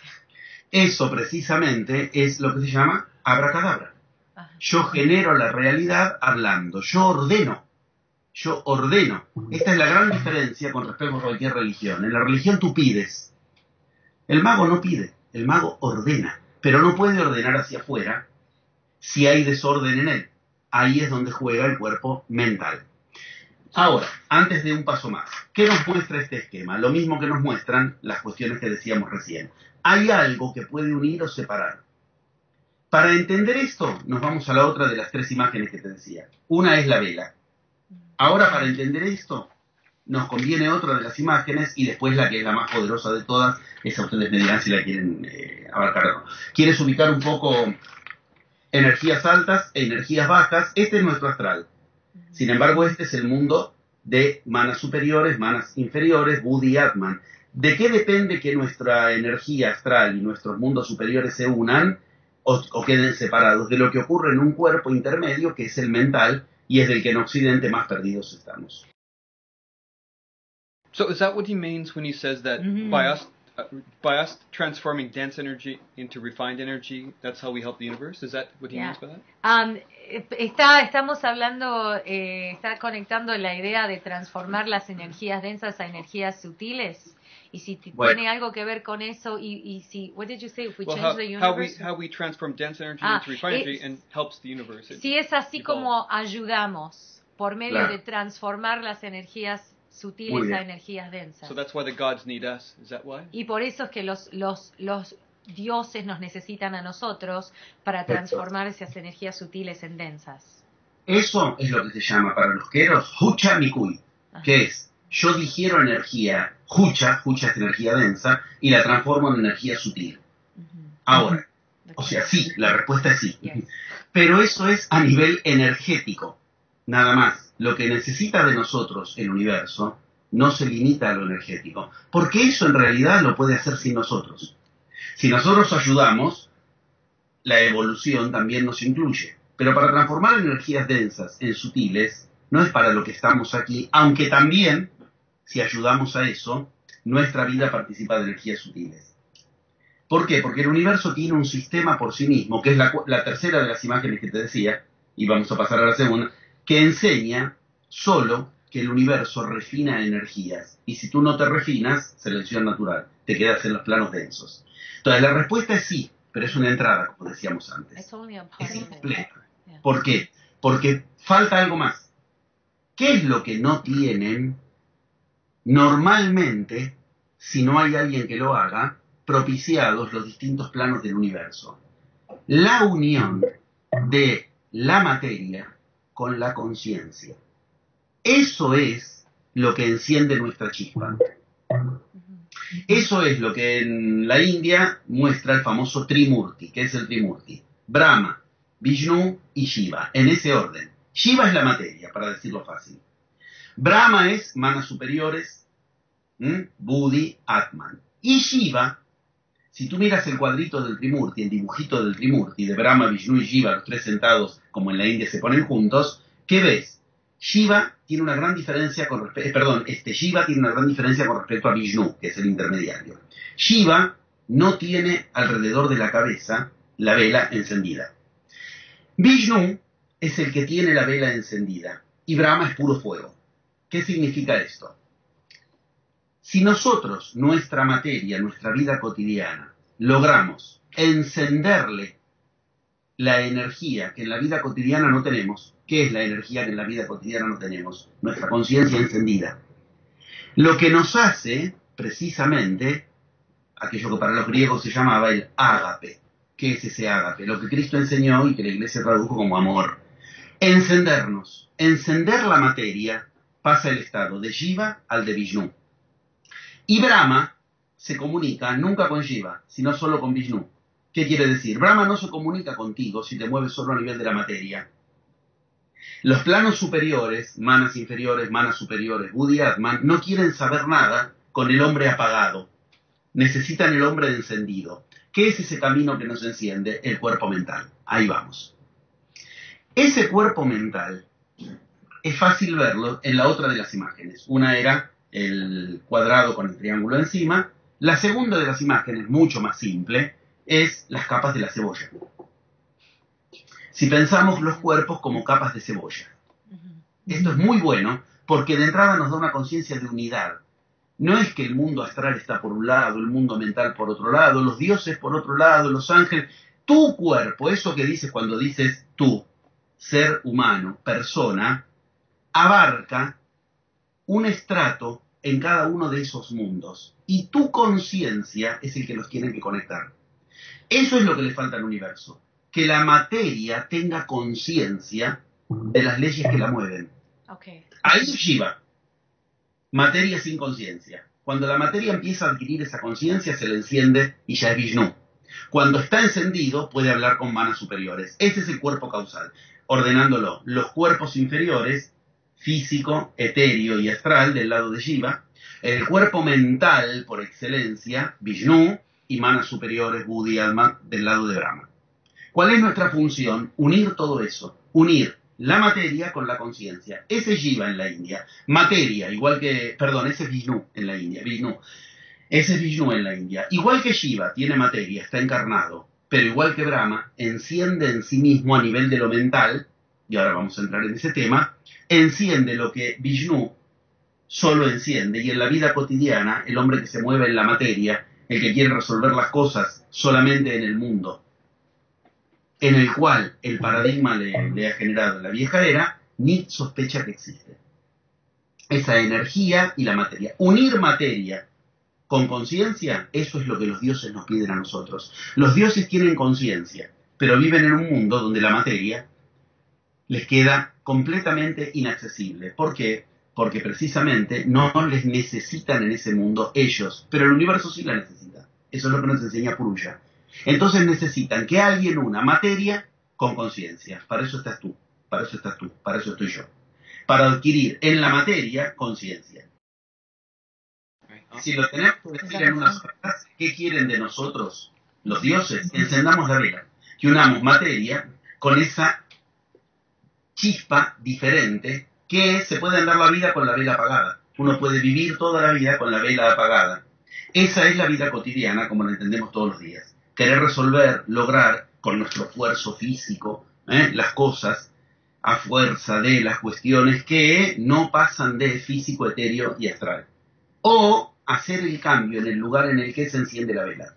[SPEAKER 1] Eso precisamente es lo que se llama abracadabra.
[SPEAKER 2] Ajá.
[SPEAKER 1] Yo genero la realidad hablando, yo ordeno, yo ordeno. Esta es la gran diferencia con respecto a cualquier religión. En la religión tú pides, el mago no pide, El mago ordena, pero no puede ordenar hacia afuera si hay desorden en él. Ahí es donde juega el cuerpo mental. Ahora, antes de un paso más, ¿qué nos muestra este esquema? Lo mismo que nos muestran las cuestiones que decíamos recién. Hay algo que puede unir o separar. Para entender esto, nos vamos a la otra de las tres imágenes que te decía. Una es la vela. Ahora, para entender esto, nos conviene otra de las imágenes y después la que es la más poderosa de todas, esa ustedes me dirán si la quieren eh, abarcar o no. ¿Quieres ubicar un poco energías altas e energías bajas? Este es nuestro astral. Sin embargo, este es el mundo de manas superiores, manas inferiores, Buddhi y Atman. ¿De qué depende que nuestra energía astral y nuestros mundos superiores se unan o, o queden separados? De lo que ocurre en un cuerpo intermedio, que es el mental, y es del que en Occidente más perdidos estamos.
[SPEAKER 3] So is that what he means when he says that mm-hmm. by us uh, by us transforming dense energy into refined energy, that's how we help the universe? Is that what he yeah. means by that?
[SPEAKER 2] Um, está, estamos hablando, eh, está conectando la idea de transformar las energías densas a energías sutiles. Y si t- bueno. tiene algo que ver con eso, y, y si, what did you say, if we
[SPEAKER 3] well,
[SPEAKER 2] change
[SPEAKER 3] how,
[SPEAKER 2] the universe?
[SPEAKER 3] How we, how we transform dense energy ah, into refined energy and helps the universe.
[SPEAKER 2] Si es así como ayudamos por medio claro. de transformar las energías sutiles a energías densas.
[SPEAKER 3] So that's why the gods need us. Is that why?
[SPEAKER 2] Y por eso es que los, los, los dioses nos necesitan a nosotros para transformar esas energías sutiles en densas.
[SPEAKER 1] Eso es lo que se llama para los queros Hucha Mikui, Ajá. que es yo digiero energía, Hucha, Hucha es energía densa, y la transformo en energía sutil. Uh-huh. Ahora, uh-huh. o sea, sí, la respuesta es sí. Yes. Pero eso es a nivel energético, nada más. Lo que necesita de nosotros el universo no se limita a lo energético, porque eso en realidad lo puede hacer sin nosotros. Si nosotros ayudamos, la evolución también nos incluye. Pero para transformar energías densas en sutiles, no es para lo que estamos aquí, aunque también, si ayudamos a eso, nuestra vida participa de energías sutiles. ¿Por qué? Porque el universo tiene un sistema por sí mismo, que es la, la tercera de las imágenes que te decía, y vamos a pasar a la segunda, que enseña solo que el universo refina energías. Y si tú no te refinas, selección natural, te quedas en los planos densos. Entonces la respuesta es sí, pero es una entrada, como decíamos antes. Es incompleta. ¿Por qué? Porque falta algo más. ¿Qué es lo que no tienen normalmente, si no hay alguien que lo haga, propiciados los distintos planos del universo? La unión de la materia con la conciencia. Eso es lo que enciende nuestra chispa. Eso es lo que en la India muestra el famoso Trimurti. ¿Qué es el Trimurti? Brahma, Vishnu y Shiva, en ese orden. Shiva es la materia, para decirlo fácil. Brahma es manas superiores, ¿m? Buddhi, Atman. Y Shiva, si tú miras el cuadrito del Trimurti, el dibujito del Trimurti, de Brahma, Vishnu y Shiva, los tres sentados, como en la India se ponen juntos, ¿qué ves? Shiva tiene una gran diferencia con respecto, eh, perdón, este Shiva tiene una gran diferencia con respecto a Vishnu, que es el intermediario. Shiva no tiene alrededor de la cabeza la vela encendida. Vishnu es el que tiene la vela encendida y Brahma es puro fuego. ¿Qué significa esto? Si nosotros, nuestra materia, nuestra vida cotidiana, logramos encenderle la energía que en la vida cotidiana no tenemos, ¿qué es la energía que en la vida cotidiana no tenemos? Nuestra conciencia encendida. Lo que nos hace, precisamente, aquello que para los griegos se llamaba el ágape. ¿Qué es ese ágape? Lo que Cristo enseñó y que la Iglesia tradujo como amor. Encendernos. Encender la materia pasa el estado de Shiva al de Vishnu. Y Brahma se comunica nunca con Shiva, sino solo con Vishnu. ¿Qué quiere decir? Brahma no se comunica contigo si te mueves solo a nivel de la materia. Los planos superiores, manas inferiores, manas superiores, Buddhi, Atman, no quieren saber nada con el hombre apagado. Necesitan el hombre encendido. ¿Qué es ese camino que nos enciende? El cuerpo mental. Ahí vamos. Ese cuerpo mental es fácil verlo en la otra de las imágenes. Una era el cuadrado con el triángulo encima. La segunda de las imágenes, mucho más simple, es las capas de la cebolla. Si pensamos los cuerpos como capas de cebolla. Esto es muy bueno porque de entrada nos da una conciencia de unidad. No es que el mundo astral está por un lado, el mundo mental por otro lado, los dioses por otro lado, los ángeles. Tu cuerpo, eso que dices cuando dices tú, ser humano, persona, abarca un estrato en cada uno de esos mundos. Y tu conciencia es el que los tiene que conectar. Eso es lo que le falta al universo. Que la materia tenga conciencia de las leyes que la mueven.
[SPEAKER 2] Okay.
[SPEAKER 1] Ahí es Shiva. Materia sin conciencia. Cuando la materia empieza a adquirir esa conciencia, se le enciende y ya es Vishnu. Cuando está encendido, puede hablar con manas superiores. Ese es el cuerpo causal. Ordenándolo. Los cuerpos inferiores, físico, etéreo y astral, del lado de Shiva. El cuerpo mental, por excelencia, Vishnu, y manas superiores, Buddha y Atma, del lado de Brahma. ¿Cuál es nuestra función? Unir todo eso. Unir la materia con la conciencia. Ese es Shiva en la India. Materia, igual que... Perdón, ese es Vishnu en la India. Vishnu. Ese es Vishnu en la India. Igual que Shiva tiene materia, está encarnado, pero igual que Brahma, enciende en sí mismo a nivel de lo mental, y ahora vamos a entrar en ese tema, enciende lo que Vishnu solo enciende, y en la vida cotidiana, el hombre que se mueve en la materia, el que quiere resolver las cosas solamente en el mundo, en el cual el paradigma le, le ha generado en la vieja era, ni sospecha que existe. Esa energía y la materia. Unir materia con conciencia, eso es lo que los dioses nos piden a nosotros. Los dioses tienen conciencia, pero viven en un mundo donde la materia les queda completamente inaccesible. ¿Por qué? Porque precisamente no les necesitan en ese mundo ellos, pero el universo sí la necesita. Eso es lo que nos enseña Purusha. Entonces necesitan que alguien una materia con conciencia. Para eso estás tú, para eso estás tú, para eso estoy yo. Para adquirir en la materia conciencia. Si lo tenemos que decir en una sola frase, ¿qué quieren de nosotros los dioses? Encendamos la vela, que unamos materia con esa chispa diferente que se puede andar la vida con la vela apagada. Uno puede vivir toda la vida con la vela apagada. Esa es la vida cotidiana como la entendemos todos los días. Querer resolver, lograr con nuestro esfuerzo físico ¿eh? las cosas a fuerza de las cuestiones que no pasan de físico, etéreo y astral. O hacer el cambio en el lugar en el que se enciende la vela.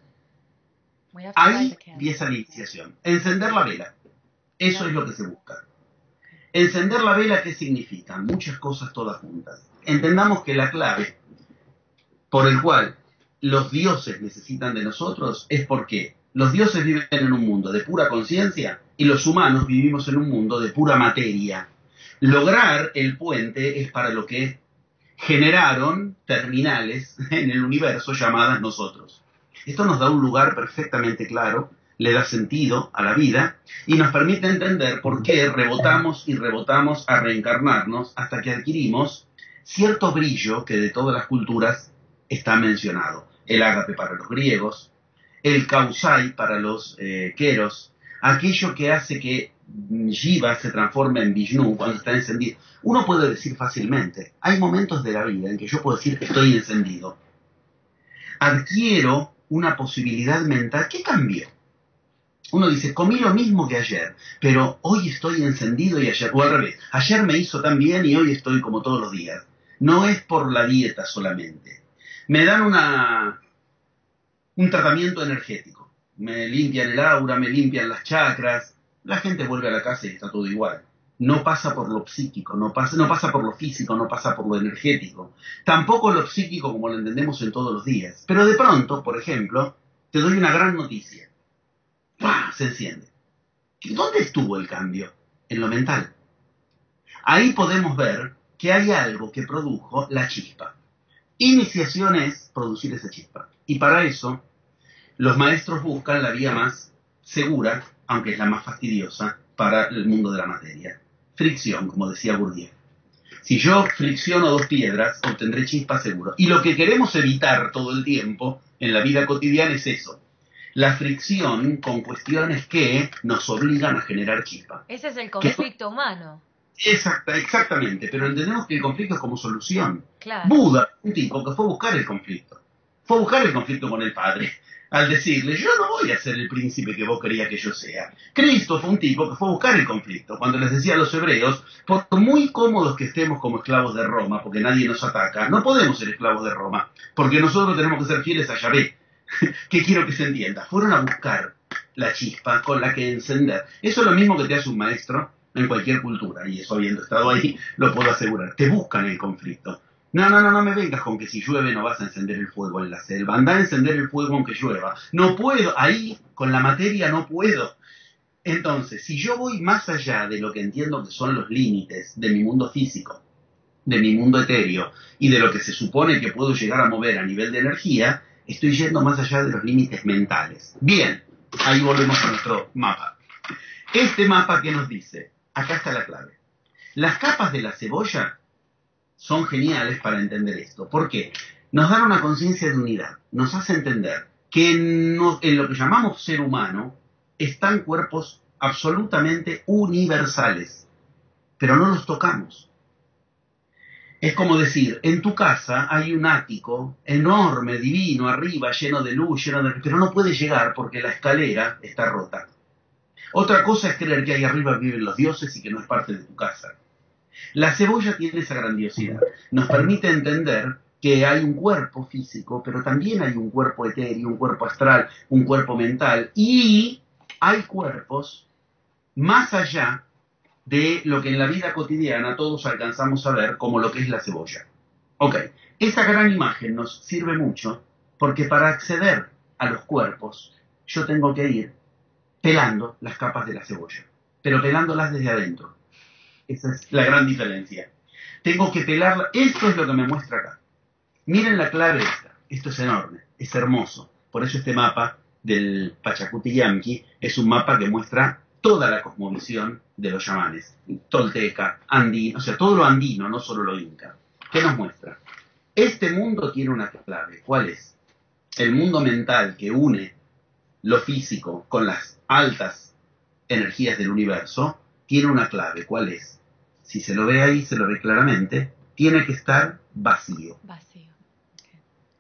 [SPEAKER 1] Ahí empieza la iniciación. Encender la vela. Eso es lo que se busca. Encender la vela, ¿qué significa? Muchas cosas todas juntas. Entendamos que la clave por el cual los dioses necesitan de nosotros es porque los dioses viven en un mundo de pura conciencia y los humanos vivimos en un mundo de pura materia. Lograr el puente es para lo que generaron terminales en el universo llamadas nosotros. Esto nos da un lugar perfectamente claro, le da sentido a la vida y nos permite entender por qué rebotamos y rebotamos a reencarnarnos hasta que adquirimos cierto brillo que de todas las culturas está mencionado. El ágape para los griegos, el kausai para los eh, queros, aquello que hace que Shiva se transforma en Vishnu cuando está encendido. Uno puede decir fácilmente, hay momentos de la vida en que yo puedo decir que estoy encendido. Adquiero una posibilidad mental. ¿Qué cambió? Uno dice, comí lo mismo que ayer, pero hoy estoy encendido y ayer, o al revés, ayer me hizo tan bien y hoy estoy como todos los días. No es por la dieta solamente. Me dan una, un tratamiento energético. Me limpian el aura, me limpian las chakras. La gente vuelve a la casa y está todo igual. No pasa por lo psíquico, no pasa, no pasa por lo físico, no pasa por lo energético. Tampoco lo psíquico como lo entendemos en todos los días. Pero de pronto, por ejemplo, te doy una gran noticia. ¡Pah! Se enciende. ¿Dónde estuvo el cambio? En lo mental. Ahí podemos ver que hay algo que produjo la chispa. Iniciación es producir esa chispa. Y para eso, los maestros buscan la vía más segura, aunque es la más fastidiosa, para el mundo de la materia. Fricción, como decía Gurdjieff. Si yo fricciono dos piedras, obtendré chispa seguro. Y lo que queremos evitar todo el tiempo en la vida cotidiana es eso. La fricción con cuestiones que nos obligan a generar chispa.
[SPEAKER 2] Ese es el conflicto
[SPEAKER 1] que,
[SPEAKER 2] humano.
[SPEAKER 1] Exacta, exactamente, pero entendemos que el conflicto es como solución.
[SPEAKER 2] Claro.
[SPEAKER 1] Buda, un tipo que fue a buscar el conflicto. Fue a buscar el conflicto con el padre. al decirle, yo no voy a ser el príncipe que vos querías que yo sea. Cristo fue un tipo que fue a buscar el conflicto. Cuando les decía a los hebreos, por muy cómodos que estemos como esclavos de Roma, porque nadie nos ataca, no podemos ser esclavos de Roma, porque nosotros tenemos que ser fieles a Yahvé. ¿Qué quiero que se entienda? Fueron a buscar la chispa con la que encender. Eso es lo mismo que te hace un maestro en cualquier cultura, y eso habiendo estado ahí, lo puedo asegurar. Te buscan el conflicto. No, no, no, no me vengas con que si llueve no vas a encender el fuego en la selva. Anda a encender el fuego aunque llueva. No puedo, ahí con la materia no puedo. Entonces, si yo voy más allá de lo que entiendo que son los límites de mi mundo físico, de mi mundo etéreo, y de lo que se supone que puedo llegar a mover a nivel de energía, estoy yendo más allá de los límites mentales. Bien, ahí volvemos a nuestro mapa. Este mapa, ¿qué nos dice? Acá está la clave. Las capas de la cebolla son geniales para entender esto. ¿Por qué? Nos dan una conciencia de unidad. Nos hace entender que en, no, en lo que llamamos ser humano están cuerpos absolutamente universales, pero no los tocamos. Es como decir, en tu casa hay un ático enorme, divino, arriba, lleno de luz, lleno de... pero no puedes llegar porque la escalera está rota. Otra cosa es creer que ahí arriba viven los dioses y que no es parte de tu casa. La cebolla tiene esa grandiosidad. Nos permite entender que hay un cuerpo físico, pero también hay un cuerpo etéreo, un cuerpo astral, un cuerpo mental, y hay cuerpos más allá de lo que en la vida cotidiana todos alcanzamos a ver como lo que es la cebolla. Ok, esa gran imagen nos sirve mucho porque para acceder a los cuerpos yo tengo que ir pelando las capas de la cebolla, pero pelándolas desde adentro. Esa es la gran diferencia. Tengo que pelarla. Esto es lo que me muestra acá. Miren la clave esta. Esto es enorme, es hermoso. Por eso este mapa del Pachacuti Yamqui es un mapa que muestra toda la cosmovisión de los chamanes. Tolteca, andino, o sea, todo lo andino, no solo lo inca. ¿Qué nos muestra? Este mundo tiene una clave. ¿Cuál es? El mundo mental que une lo físico con las altas energías del universo tiene una clave. ¿Cuál es? Si se lo ve ahí, se lo ve claramente, tiene que estar vacío.
[SPEAKER 2] Vacío. Okay.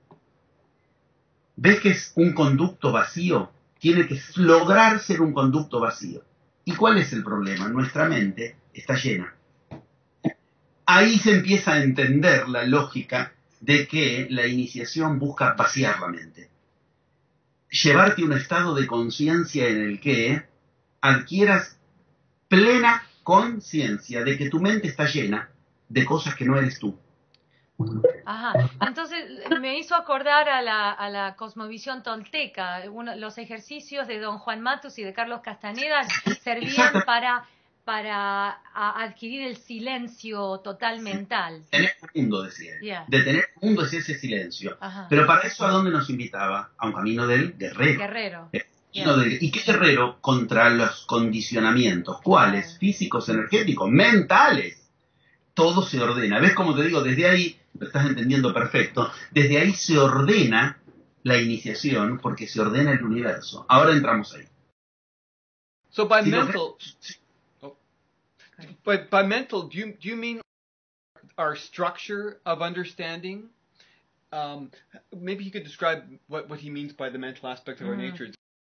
[SPEAKER 1] ¿Ves que es un conducto vacío? Tiene que lograr ser un conducto vacío. ¿Y cuál es el problema? Nuestra mente está llena. Ahí se empieza a entender la lógica de que la iniciación busca vaciar la mente. Llevarte a un estado de conciencia en el que adquieras plena conciencia de que tu mente está llena de cosas que no eres tú.
[SPEAKER 2] Ajá, entonces me hizo acordar a la, a la cosmovisión tolteca. Uno, los ejercicios de don Juan Matus y de Carlos Castaneda servían para, para a, adquirir el silencio total mental.
[SPEAKER 1] Tener un mundo, decía él.
[SPEAKER 2] Yeah.
[SPEAKER 1] De tener un mundo es ese silencio.
[SPEAKER 2] Ajá.
[SPEAKER 1] Pero para eso, ¿a dónde nos invitaba? A un camino del guerrero.
[SPEAKER 2] Guerrero.
[SPEAKER 1] Yeah. Del, ¿Y qué guerrero? Contra los condicionamientos. ¿Cuáles? Yeah. Físicos, energéticos, mentales. Todo se ordena. ¿Ves cómo te digo? Desde ahí, lo estás entendiendo perfecto, desde ahí se ordena la iniciación porque se ordena el universo. Ahora entramos ahí.
[SPEAKER 3] So by
[SPEAKER 1] si
[SPEAKER 3] mental,
[SPEAKER 1] no,
[SPEAKER 3] oh, but by mental, do you do you mean our structure of understanding? Um, maybe you could describe what what he means by the mental aspect of mm. our nature.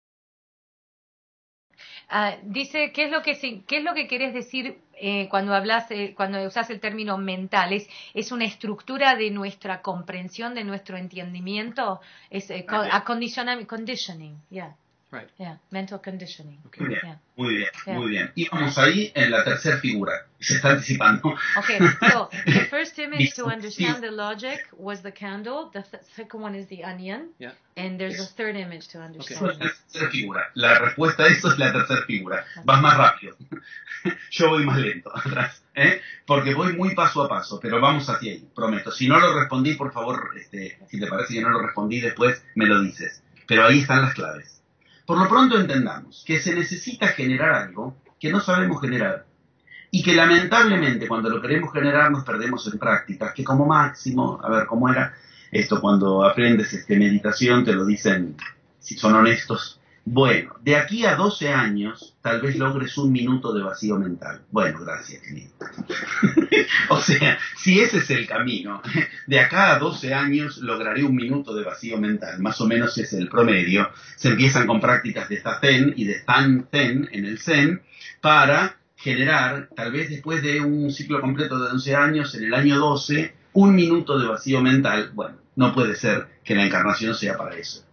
[SPEAKER 2] Uh, dice, ¿qué es lo que qué es lo que querés decir eh, cuando hablas, eh, cuando usas el término mental? ¿Es, es una estructura de nuestra comprensión, de nuestro entendimiento? Es eh,
[SPEAKER 1] okay.
[SPEAKER 2] acondicionamiento, conditioning, yeah.
[SPEAKER 3] Right.
[SPEAKER 2] Yeah, mental conditioning.
[SPEAKER 1] Muy bien,
[SPEAKER 2] yeah.
[SPEAKER 1] muy bien,
[SPEAKER 2] yeah.
[SPEAKER 1] muy bien. Y vamos ahí en la tercera figura. Se está anticipando.
[SPEAKER 2] Okay, so the first image to understand the logic was the candle. The th second one is the onion.
[SPEAKER 3] Yeah.
[SPEAKER 2] And there's a third image to understand.
[SPEAKER 1] Okay. La tercera figura. La respuesta a eso es la tercera figura. Vas más rápido. Yo voy más lento atrás, ¿eh? Porque voy muy paso a paso, pero vamos hacia ahí, prometo. Si no lo respondí, por favor, este, si te parece que no lo respondí, después me lo dices. Pero ahí están las claves. Por lo pronto entendamos que se necesita generar algo que no sabemos generar y que lamentablemente cuando lo queremos generar nos perdemos en prácticas que como máximo, a ver cómo era esto cuando aprendes este, meditación, te lo dicen, si son honestos, Bueno, de aquí a doce años, tal vez logres un minuto de vacío mental. Bueno, gracias, Clint. O sea, si ese es el camino, de acá a doce años lograré un minuto de vacío mental, más o menos es el promedio. Se empiezan con prácticas de Zazen y de Stan Zen en el Zen para generar, tal vez después de un ciclo completo de once años, en el año doce, un minuto de vacío mental. Bueno, no puede ser que la encarnación sea para eso.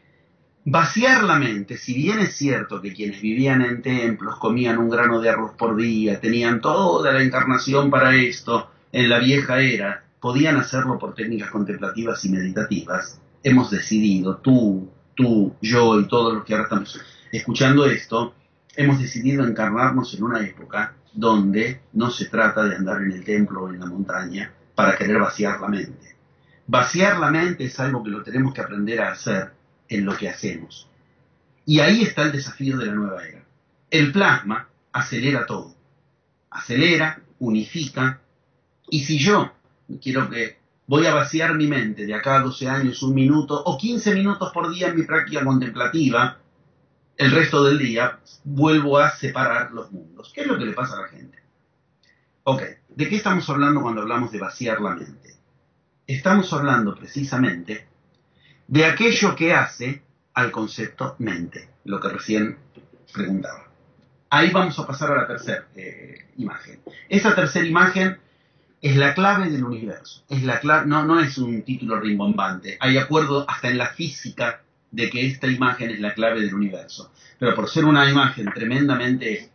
[SPEAKER 1] Vaciar la mente, si bien es cierto que quienes vivían en templos comían un grano de arroz por día, tenían toda la encarnación para esto, en la vieja era, podían hacerlo por técnicas contemplativas y meditativas, hemos decidido, tú, tú, yo y todos los que ahora estamos escuchando esto, hemos decidido encarnarnos en una época donde no se trata de andar en el templo o en la montaña para querer vaciar la mente. Vaciar la mente es algo que lo tenemos que aprender a hacer en lo que hacemos. Y ahí está el desafío de la nueva era. El plasma acelera todo. Acelera, unifica. Y si yo quiero que voy a vaciar mi mente de acá a doce años, un minuto o quince minutos por día en mi práctica contemplativa, el resto del día vuelvo a separar los mundos. ¿Qué es lo que le pasa a la gente? Ok, ¿de qué estamos hablando cuando hablamos de vaciar la mente? Estamos hablando precisamente de aquello que hace al concepto mente, lo que recién preguntaba. Ahí vamos a pasar a la tercera eh, imagen. Esa tercera imagen es la clave del universo. Es la clave, no, no es un título rimbombante. Hay acuerdo hasta en la física de que esta imagen es la clave del universo. Pero por ser una imagen tremendamente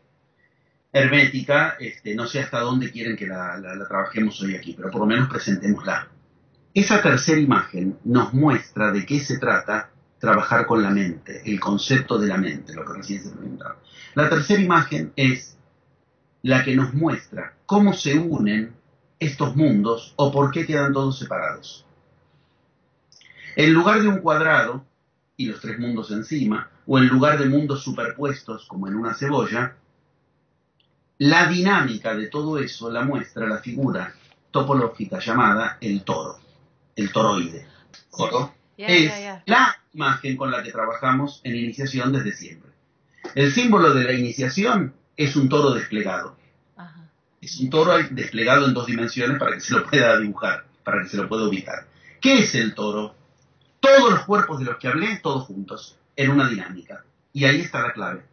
[SPEAKER 1] hermética, este, no sé hasta dónde quieren que la, la, la trabajemos hoy aquí, pero por lo menos presentémosla. Esa tercera imagen nos muestra de qué se trata trabajar con la mente, el concepto de la mente, lo que recién se preguntaba. La tercera imagen es la que nos muestra cómo se unen estos mundos o por qué quedan todos separados. En lugar de un cuadrado y los tres mundos encima, o en lugar de mundos superpuestos como en una cebolla, la dinámica de todo eso la muestra la figura topológica llamada el toro. El toroide. ¿Toro?
[SPEAKER 2] Yeah,
[SPEAKER 1] es
[SPEAKER 2] yeah, yeah.
[SPEAKER 1] la imagen con la que trabajamos en iniciación desde siempre. El símbolo de la iniciación es un toro desplegado.
[SPEAKER 2] Ajá.
[SPEAKER 1] Es un toro desplegado en dos dimensiones para que se lo pueda dibujar, para que se lo pueda ubicar. ¿Qué es el toro? Todos los cuerpos de los que hablé, todos juntos, en una dinámica. Y ahí está la clave.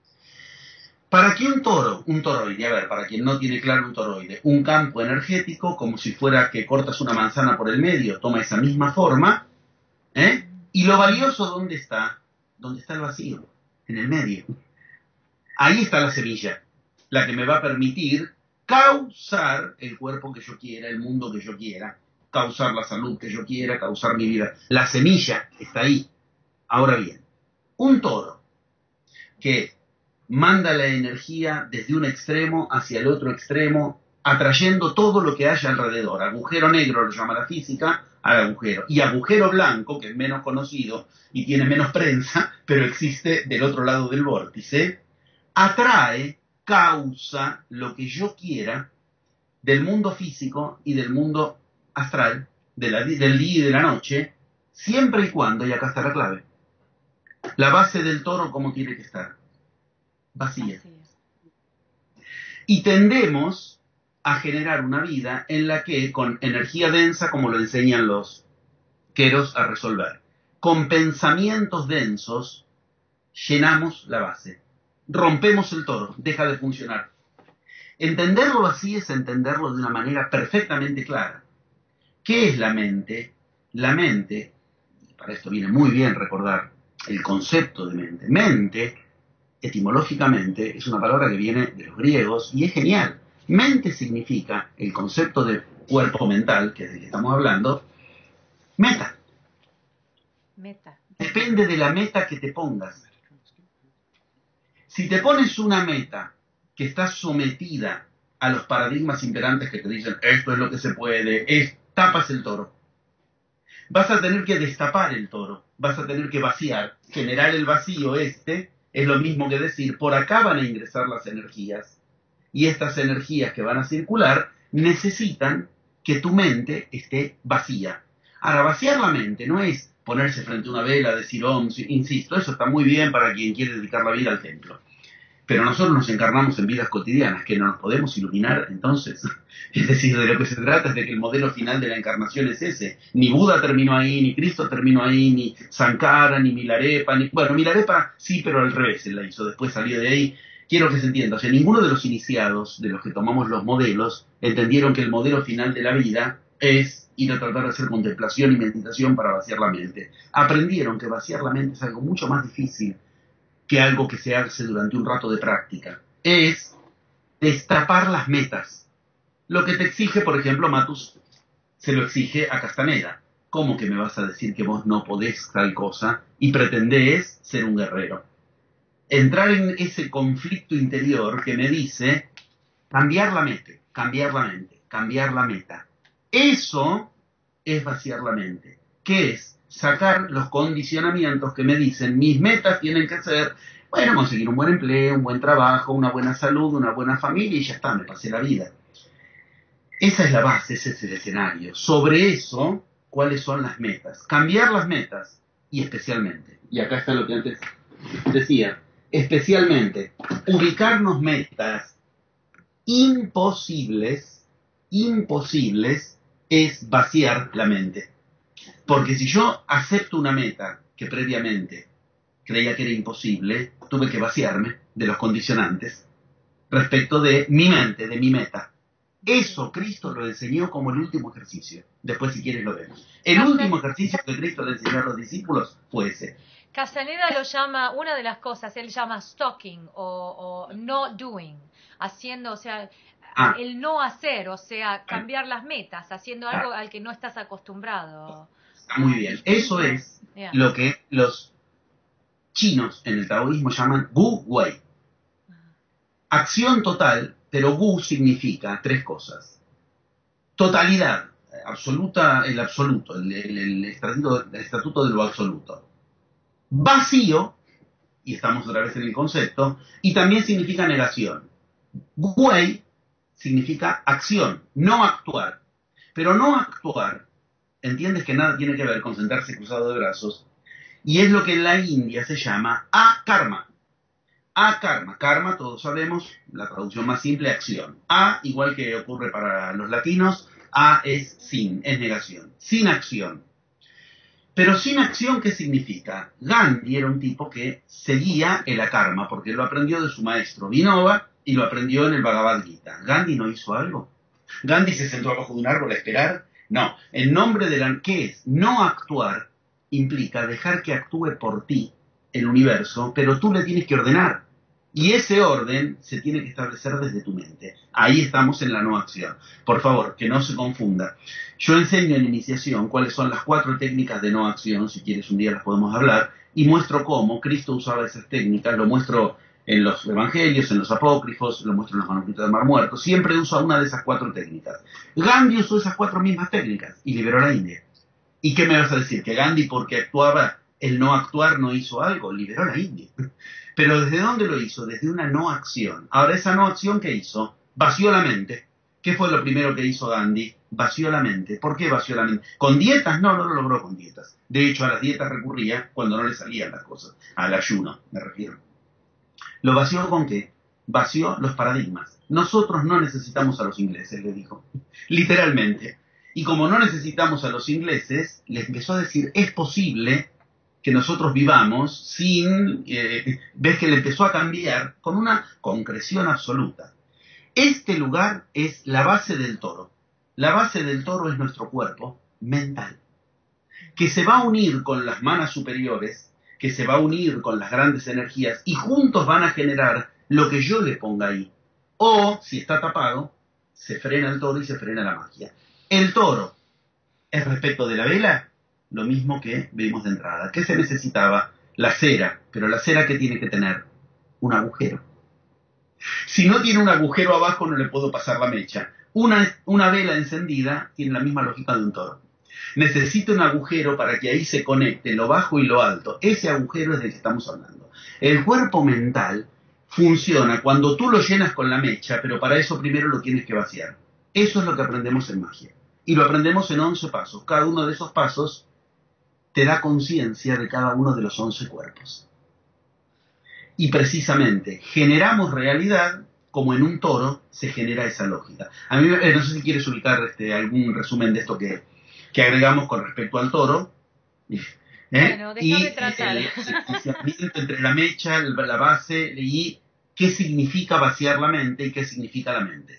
[SPEAKER 1] Para que un toro, un toroide, a ver, para quien no tiene claro un toroide, un campo energético, como si fuera que cortas una manzana por el medio, toma esa misma forma, ¿eh? Y lo valioso, ¿dónde está? ¿Dónde está el vacío? En el medio. Ahí está la semilla, la que me va a permitir causar el cuerpo que yo quiera, el mundo que yo quiera, causar la salud que yo quiera, causar mi vida. La semilla está ahí. Ahora bien, un toro que manda la energía desde un extremo hacia el otro extremo, atrayendo todo lo que haya alrededor. Agujero negro lo llama la física, al agujero. Y agujero blanco, que es menos conocido y tiene menos prensa, pero existe del otro lado del vórtice, atrae, causa lo que yo quiera del mundo físico y del mundo astral, de la, del día y de la noche, siempre y cuando, y acá está la clave, la base del toro, ¿cómo tiene que estar? Vacía. Y tendemos a generar una vida en la que, con energía densa, como lo enseñan los queros a resolver, con pensamientos densos, llenamos la base. Rompemos el toro, deja de funcionar. Entenderlo así es entenderlo de una manera perfectamente clara. ¿Qué es la mente? La mente, y para esto viene muy bien recordar el concepto de mente. Mente, etimológicamente, es una palabra que viene de los griegos y es genial. Mente significa, el concepto de cuerpo mental, que es del que estamos hablando, meta.
[SPEAKER 2] Meta.
[SPEAKER 1] Depende de la meta que te pongas. Si te pones una meta que está sometida a los paradigmas imperantes que te dicen esto es lo que se puede, es, tapas el toro. Vas a tener que destapar el toro, vas a tener que vaciar, generar el vacío este, es lo mismo que decir, por acá van a ingresar las energías, y estas energías que van a circular necesitan que tu mente esté vacía. Ahora, vaciar la mente no es ponerse frente a una vela, decir om, insisto, eso está muy bien para quien quiere dedicar la vida al templo. Pero nosotros nos encarnamos en vidas cotidianas, que no nos podemos iluminar entonces. Es decir, de lo que se trata es de que el modelo final de la encarnación es ese. Ni Buda terminó ahí, ni Cristo terminó ahí, ni Sankara, ni Milarepa, ni... Bueno, Milarepa sí, pero al revés él la hizo, después salió de ahí. Quiero que se entienda, o sea, ninguno de los iniciados, de los que tomamos los modelos, entendieron que el modelo final de la vida es ir a tratar de hacer contemplación y meditación para vaciar la mente. Aprendieron que vaciar la mente es algo mucho más difícil que algo que se hace durante un rato de práctica. Es destapar las metas. Lo que te exige, por ejemplo, Matus, se lo exige a Castaneda. ¿Cómo que me vas a decir que vos no podés tal cosa y pretendés ser un guerrero? Entrar en ese conflicto interior que me dice cambiar la mente, cambiar la mente, cambiar la meta. Eso es vaciar la mente. ¿Qué es? Sacar los condicionamientos que me dicen mis metas tienen que ser, bueno, conseguir un buen empleo, un buen trabajo, una buena salud, una buena familia y ya está, me pasé la vida. Esa es la base, ese es el escenario. Sobre eso, ¿cuáles son las metas? Cambiar las metas y especialmente, y acá está lo que antes decía, especialmente ubicarnos metas imposibles, imposibles es vaciar la mente. Porque si yo acepto una meta que previamente creía que era imposible, tuve que vaciarme de los condicionantes respecto de mi mente, de mi meta. Eso Cristo lo enseñó como el último ejercicio. Después, si quieres, lo vemos. El último ejercicio que Cristo le enseñó a los discípulos fue ese.
[SPEAKER 2] Castaneda lo llama, una de las cosas, él llama stalking o, o not doing, haciendo, o sea, ah. el no hacer, o sea, cambiar las metas, haciendo algo al que no estás acostumbrado.
[SPEAKER 1] Muy bien. Eso es yeah. lo que los chinos en el taoísmo llaman Wu Wei. Acción total, pero Wu significa tres cosas. Totalidad, absoluta, el absoluto, el, el, el, estatuto, el estatuto de lo absoluto. Vacío, y estamos otra vez en el concepto, y también significa negación. Wei significa acción, no actuar. Pero no actuar, entiendes que nada tiene que ver con sentarse cruzado de brazos, y es lo que en la India se llama a-karma. A-karma, karma, todos sabemos, la traducción más simple, acción. A, igual que ocurre para los latinos, a es sin, es negación, sin acción. Pero sin acción, ¿qué significa? Gandhi era un tipo que seguía el a-karma, porque lo aprendió de su maestro Vinoba y lo aprendió en el Bhagavad Gita. ¿Gandhi no hizo algo? ¿Gandhi se sentó abajo de un árbol a esperar? No. En nombre de la... ¿Qué es? No actuar implica dejar que actúe por ti el universo, pero tú le tienes que ordenar. Y ese orden se tiene que establecer desde tu mente. Ahí estamos en la no acción. Por favor, que no se confunda. Yo enseño en iniciación cuáles son las cuatro técnicas de no acción, si quieres un día las podemos hablar, y muestro cómo Cristo usaba esas técnicas, lo muestro en los evangelios, en los apócrifos, lo muestro en los manuscritos del Mar Muerto, siempre usa una de esas cuatro técnicas. Gandhi usó esas cuatro mismas técnicas y liberó a la India. ¿Y qué me vas a decir? ¿Que Gandhi, porque actuaba el no actuar, no hizo algo? Liberó a la India. Pero ¿desde dónde lo hizo? Desde una no acción. Ahora, esa no acción, ¿qué hizo? Vació la mente. ¿Qué fue lo primero que hizo Gandhi? Vació la mente. ¿Por qué vació la mente? ¿Con dietas? No, no lo logró con dietas. De hecho, a las dietas recurría cuando no le salían las cosas. Al ayuno, me refiero. ¿Lo vació con qué? Vació los paradigmas. Nosotros no necesitamos a los ingleses, le dijo. Literalmente. Y como no necesitamos a los ingleses, les empezó a decir, es posible que nosotros vivamos sin... Eh, ves que le empezó a cambiar con una concreción absoluta. Este lugar es la base del toro. La base del toro es nuestro cuerpo mental, que se va a unir con las manas superiores, que se va a unir con las grandes energías, y juntos van a generar lo que yo le ponga ahí. O, si está tapado, se frena el toro y se frena la magia. El toro es respecto de la vela, lo mismo que vimos de entrada. ¿Qué se necesitaba? La cera. Pero la cera, ¿qué tiene que tener? Un agujero. Si no tiene un agujero abajo, no le puedo pasar la mecha. Una, una vela encendida tiene la misma lógica de un toro. Necesita un agujero para que ahí se conecte lo bajo y lo alto. Ese agujero es del que estamos hablando. El cuerpo mental funciona cuando tú lo llenas con la mecha, pero para eso primero lo tienes que vaciar. Eso es lo que aprendemos en magia. Y lo aprendemos en once pasos. Cada uno de esos pasos te da conciencia de cada uno de los once cuerpos. Y precisamente generamos realidad como en un toro se genera esa lógica. A mí, eh, no sé si quieres ubicar este, algún resumen de esto que, que agregamos con respecto al toro. ¿eh?
[SPEAKER 2] Bueno,
[SPEAKER 1] Y
[SPEAKER 2] déjame tratar.
[SPEAKER 1] el funcionamiento entre la mecha, la base, y qué significa vaciar la mente y qué significa la mente.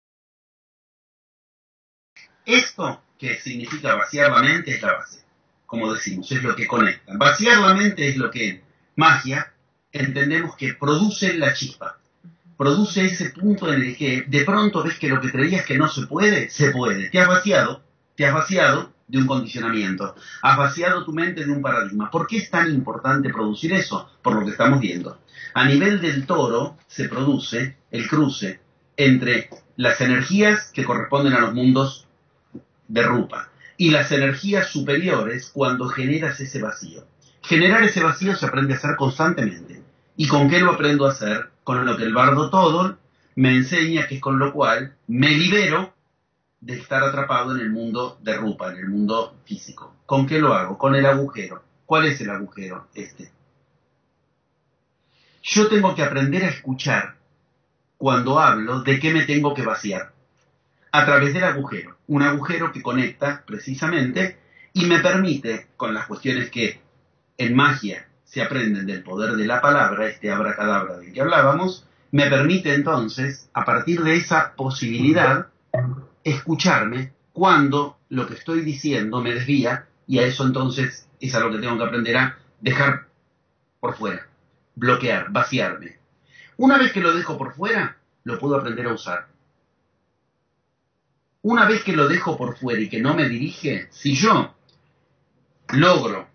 [SPEAKER 1] Esto que significa vaciar la mente es la base, como decimos, es lo que conecta. Vaciar la mente es lo que en magia entendemos que produce la chispa, produce ese punto en el que de pronto ves que lo que creías que no se puede, se puede. Te has vaciado, te has vaciado de un condicionamiento, has vaciado tu mente de un paradigma. ¿Por qué es tan importante producir eso? Por lo que estamos viendo. A nivel del toro se produce el cruce entre las energías que corresponden a los mundos de Rupa y las energías superiores cuando generas ese vacío. Generar ese vacío se aprende a hacer constantemente. ¿Y con qué lo aprendo a hacer? Con lo que el bardo Todol me enseña, que es con lo cual me libero de estar atrapado en el mundo de Rupa, en el mundo físico. ¿Con qué lo hago? Con el agujero. ¿Cuál es el agujero? Este. Yo tengo que aprender a escuchar cuando hablo de qué me tengo que vaciar. A través del agujero. Un agujero que conecta precisamente y me permite, con las cuestiones que en magia se aprenden del poder de la palabra, este abracadabra del que hablábamos, me permite entonces, a partir de esa posibilidad, escucharme cuando lo que estoy diciendo me desvía, y a eso entonces es a lo que tengo que aprender a dejar por fuera, bloquear, vaciarme. Una vez que lo dejo por fuera, lo puedo aprender a usar. Una vez que lo dejo por fuera y que no me dirige, si yo logro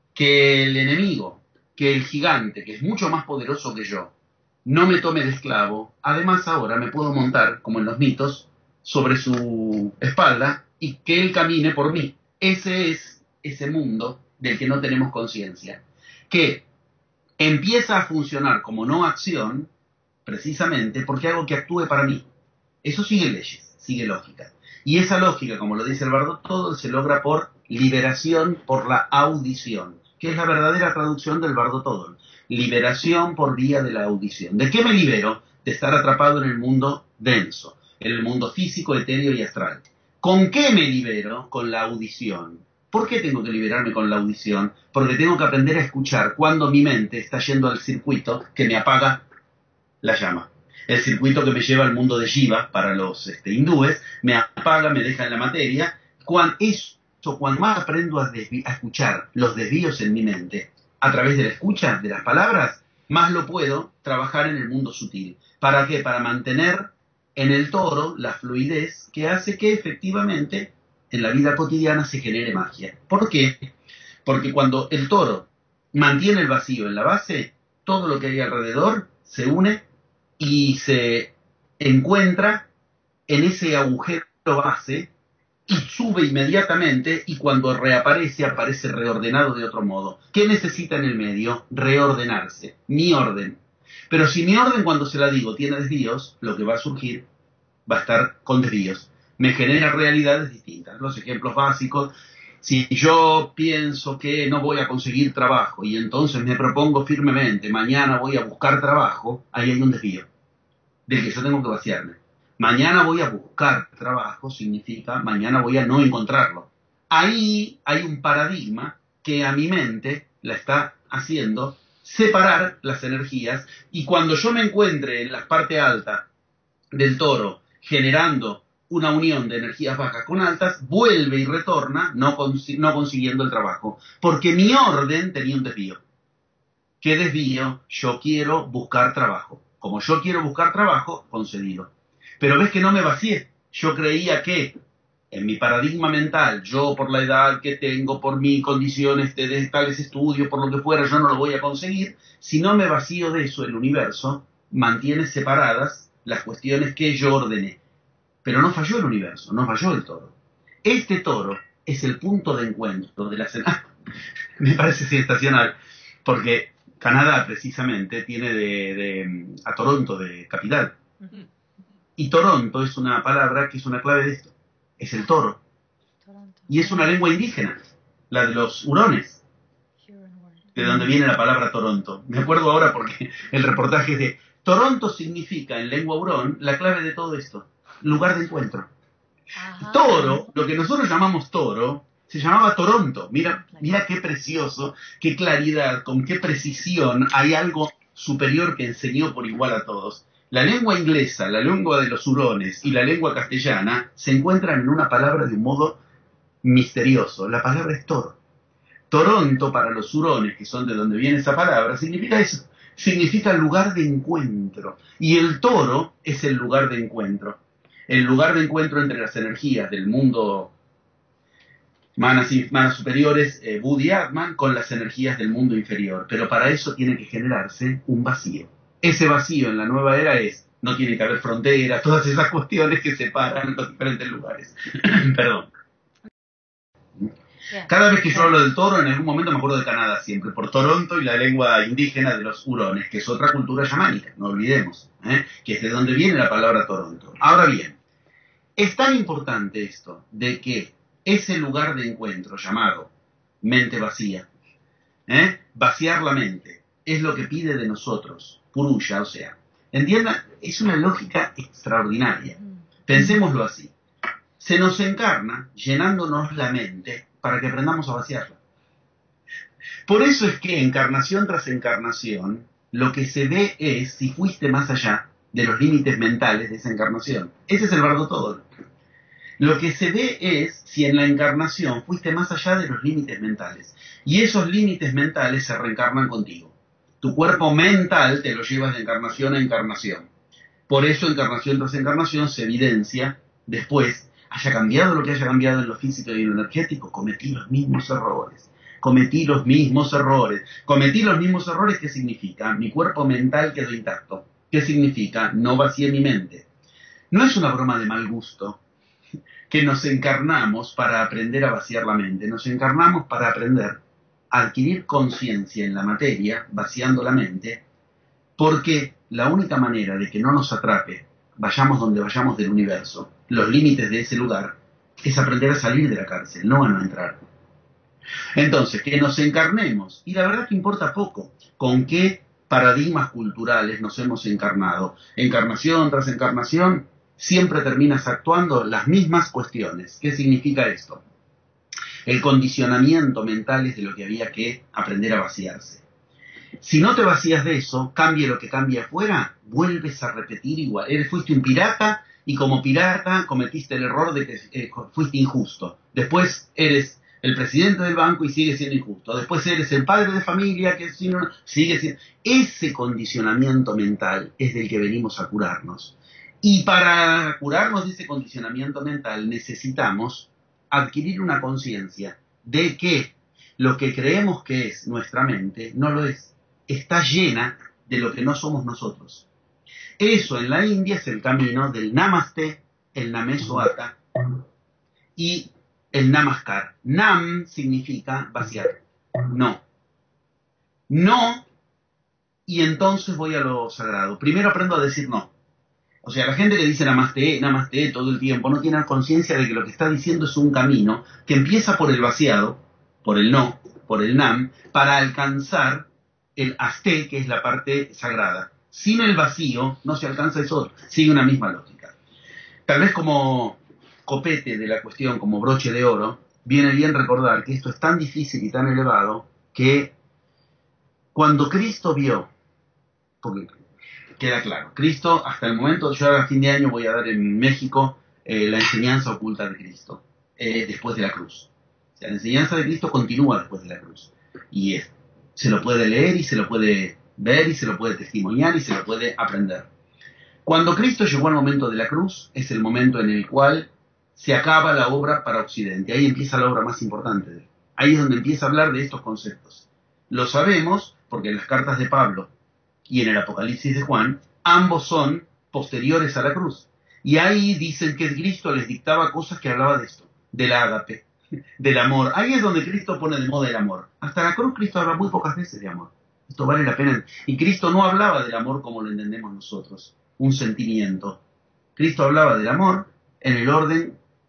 [SPEAKER 1] que el enemigo, que el gigante, que es mucho más poderoso que yo, no me tome de esclavo, además ahora me puedo montar, como en los mitos, sobre su espalda y que él camine por mí. Ese es ese mundo del que no tenemos conciencia, que empieza a funcionar como no acción, precisamente porque hago que actúe para mí. Eso sigue leyes, sigue lógica. Y esa lógica, como lo dice el bardo Todol, se logra por liberación por la audición, que es la verdadera traducción del bardo Todol. Liberación por vía de la audición. ¿De qué me libero? De estar atrapado en el mundo denso, en el mundo físico, etéreo y astral. ¿Con qué me libero? Con la audición. ¿Por qué tengo que liberarme con la audición? Porque tengo que aprender a escuchar cuando mi mente está yendo al circuito que me apaga la llama. El circuito que me lleva al mundo de Shiva, para los este, hindúes, me apaga, me deja en la materia. Cuando eso, cuando más aprendo a, desvi- a escuchar los desvíos en mi mente, a través de la escucha de las palabras, más lo puedo trabajar en el mundo sutil. ¿Para qué? Para mantener en el toro la fluidez que hace que efectivamente en la vida cotidiana se genere magia. ¿Por qué? Porque cuando el toro mantiene el vacío en la base, todo lo que hay alrededor se une y se encuentra en ese agujero base y sube inmediatamente, y cuando reaparece, aparece reordenado de otro modo. ¿Qué necesita en el medio? Reordenarse. Mi orden. Pero si mi orden, cuando se la digo, tiene desvíos, lo que va a surgir va a estar con desvíos. Me genera realidades distintas. Los ejemplos básicos: si yo pienso que no voy a conseguir trabajo y entonces me propongo firmemente, mañana voy a buscar trabajo, ahí hay un desvío del que yo tengo que vaciarme. Mañana voy a buscar trabajo significa mañana voy a no encontrarlo. Ahí hay un paradigma que a mi mente la está haciendo separar las energías, y cuando yo me encuentre en la parte alta del toro generando una unión de energías bajas con altas, vuelve y retorna no, cons- no consiguiendo el trabajo, porque mi orden tenía un desvío. ¿Qué desvío? Yo quiero buscar trabajo. Como yo quiero buscar trabajo, concedido. Pero ves que no me vacié. Yo creía que en mi paradigma mental, yo por la edad que tengo, por mis condiciones de, de tales estudios, por lo que fuera, yo no lo voy a conseguir. Si no me vacío de eso, el universo mantiene separadas las cuestiones que yo ordené. Pero no falló el universo, no falló el toro. Este toro es el punto de encuentro de la cena. Me parece sensacional, porque Canadá precisamente tiene de, de a Toronto de capital. Y Toronto es una palabra que es una clave de esto. Es el toro. Y es una lengua indígena. la de los hurones, de donde viene la palabra Toronto. Me acuerdo ahora porque el reportaje es de Toronto significa en lengua hurón la clave de todo esto, lugar de encuentro. Ajá. Toro, lo que nosotros llamamos toro, se llamaba Toronto. Mira, mira qué precioso, qué claridad, con qué precisión hay algo superior que enseñó por igual a todos. La lengua inglesa, la lengua de los hurones y la lengua castellana se encuentran en una palabra de un modo misterioso. La palabra es toro. Toronto, para los hurones, que son de donde viene esa palabra, significa eso. Significa lugar de encuentro. Y el toro es el lugar de encuentro. El lugar de encuentro entre las energías del mundo manas, manas superiores, eh, Budi Atman, con las energías del mundo inferior. Pero para eso tiene que generarse un vacío. Ese vacío en la nueva era es, no tiene que haber fronteras, todas esas cuestiones que separan los diferentes lugares. Perdón. Cada vez que yo hablo del toro, en algún momento me acuerdo de Canadá siempre, por Toronto y la lengua indígena de los hurones, que es otra cultura chamánica, no olvidemos, ¿eh? que es de donde viene la palabra Toronto. Ahora bien, es tan importante esto, de que ese lugar de encuentro llamado mente vacía, ¿eh? vaciar la mente, es lo que pide de nosotros, Purusha, o sea, entiendan, es una lógica extraordinaria. Pensémoslo así. Se nos encarna llenándonos la mente para que aprendamos a vaciarla. Por eso es que encarnación tras encarnación, lo que se ve es si fuiste más allá de los límites mentales de esa encarnación. Ese es el bardo todo. Lo que se ve es si en la encarnación fuiste más allá de los límites mentales. Y esos límites mentales se reencarnan contigo. Tu cuerpo mental te lo llevas de encarnación a encarnación. Por eso encarnación tras encarnación se evidencia después, haya cambiado lo que haya cambiado en lo físico y en lo energético, cometí los mismos errores. Cometí los mismos errores. Cometí los mismos errores, ¿qué significa? Mi cuerpo mental quedó intacto. ¿Qué significa? No vacié mi mente. No es una broma de mal gusto que nos encarnamos para aprender a vaciar la mente. Nos encarnamos para aprender a adquirir conciencia en la materia, vaciando la mente, porque la única manera de que no nos atrape, vayamos donde vayamos del universo, los límites de ese lugar, es aprender a salir de la cárcel, no a no entrar. Entonces, que nos encarnemos, y la verdad que importa poco con qué paradigmas culturales nos hemos encarnado. Encarnación tras encarnación, siempre terminas actuando las mismas cuestiones. ¿Qué significa esto? El condicionamiento mental es de lo que había que aprender a vaciarse. Si no te vacías de eso, cambie lo que cambie afuera, vuelves a repetir igual. Eres, fuiste un pirata y como pirata cometiste el error de que eh, fuiste injusto. Después eres el presidente del banco y sigue siendo injusto. Después eres el padre de familia que sigue siendo... Ese condicionamiento mental es del que venimos a curarnos. Y para curarnos de ese condicionamiento mental necesitamos adquirir una conciencia de que lo que creemos que es nuestra mente no lo es. Está llena de lo que no somos nosotros. Eso en la India es el camino del Namaste, el Namesoata y el Namaskar. Nam significa vaciar. No. No, y entonces voy a lo sagrado. Primero aprendo a decir no. O sea, la gente que dice Namaste, Namaste todo el tiempo, no tiene conciencia de que lo que está diciendo es un camino que empieza por el vaciado, por el no, por el Nam, para alcanzar el Aste, que es la parte sagrada. Sin el vacío no se alcanza eso, sigue una misma lógica. Tal vez como copete de la cuestión, como broche de oro, viene bien recordar que esto es tan difícil y tan elevado que cuando Cristo vio, porque queda claro, Cristo hasta el momento, yo a fin de año voy a dar en México eh, la enseñanza oculta de Cristo, eh, después de la cruz. O sea, la enseñanza de Cristo continúa después de la cruz. Y es, se lo puede leer y se lo puede ver y se lo puede testimoniar y se lo puede aprender. Cuando Cristo llegó al momento de la cruz, es el momento en el cual se acaba la obra para Occidente. Ahí empieza la obra más importante de él. Ahí es donde empieza a hablar de estos conceptos. Lo sabemos porque en las cartas de Pablo y en el Apocalipsis de Juan, ambos son posteriores a la cruz. Y ahí dicen que Cristo les dictaba cosas que hablaba de esto, del ágape, del amor. Ahí es donde Cristo pone de moda el amor. Hasta la cruz Cristo habla muy pocas veces de amor. Esto vale la pena. Y Cristo no hablaba del amor como lo entendemos nosotros, un sentimiento. Cristo hablaba del amor en el orden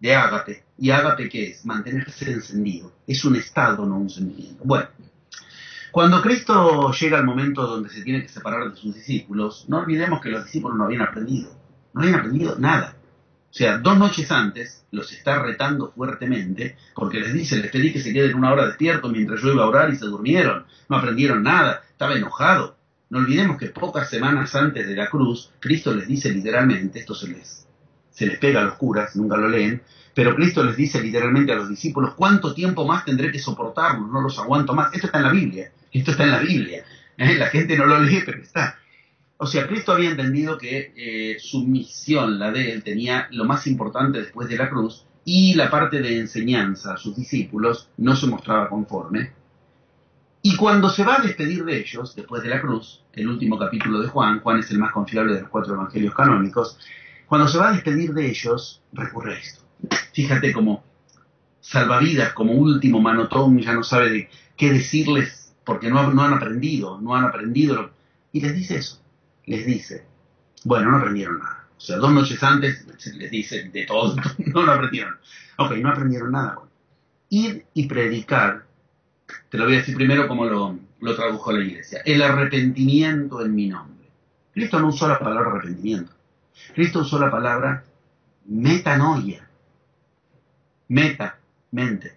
[SPEAKER 1] de ágape. ¿Y ágape qué es? Mantenerse encendido. Es un estado, no un sentimiento. Bueno, cuando Cristo llega al momento donde se tiene que separar de sus discípulos, no olvidemos que los discípulos no habían aprendido. No habían aprendido nada. O sea, dos noches antes los está retando fuertemente porque les dice, les pedí que se queden una hora despiertos mientras yo iba a orar y se durmieron. No aprendieron nada. Estaba enojado. No olvidemos que pocas semanas antes de la cruz, Cristo les dice literalmente, esto se les, se les pega a los curas, nunca lo leen, pero Cristo les dice literalmente a los discípulos, ¿cuánto tiempo más tendré que soportarlos? No los aguanto más. Esto está en la Biblia. Esto está en la Biblia. ¿Eh? La gente no lo lee, pero está. O sea, Cristo había entendido que eh, su misión, la de él, tenía lo más importante después de la cruz, y la parte de enseñanza a sus discípulos no se mostraba conforme. Y cuando se va a despedir de ellos, después de la cruz, el último capítulo de Juan, Juan es el más confiable de los cuatro evangelios canónicos, cuando se va a despedir de ellos, recurre a esto. Fíjate como salvavidas, como último manotón, ya no sabe de qué decirles, porque no, no han aprendido, no han aprendido. Lo, y les dice eso, les dice, bueno, no aprendieron nada. O sea, dos noches antes les dice de todo, no lo aprendieron. Ok, no aprendieron nada. Bueno, ir y predicar, te lo voy a decir primero como lo, lo tradujo la iglesia, el arrepentimiento en mi nombre. Cristo no usó la palabra arrepentimiento. Cristo usó la palabra metanoia. Meta, mente.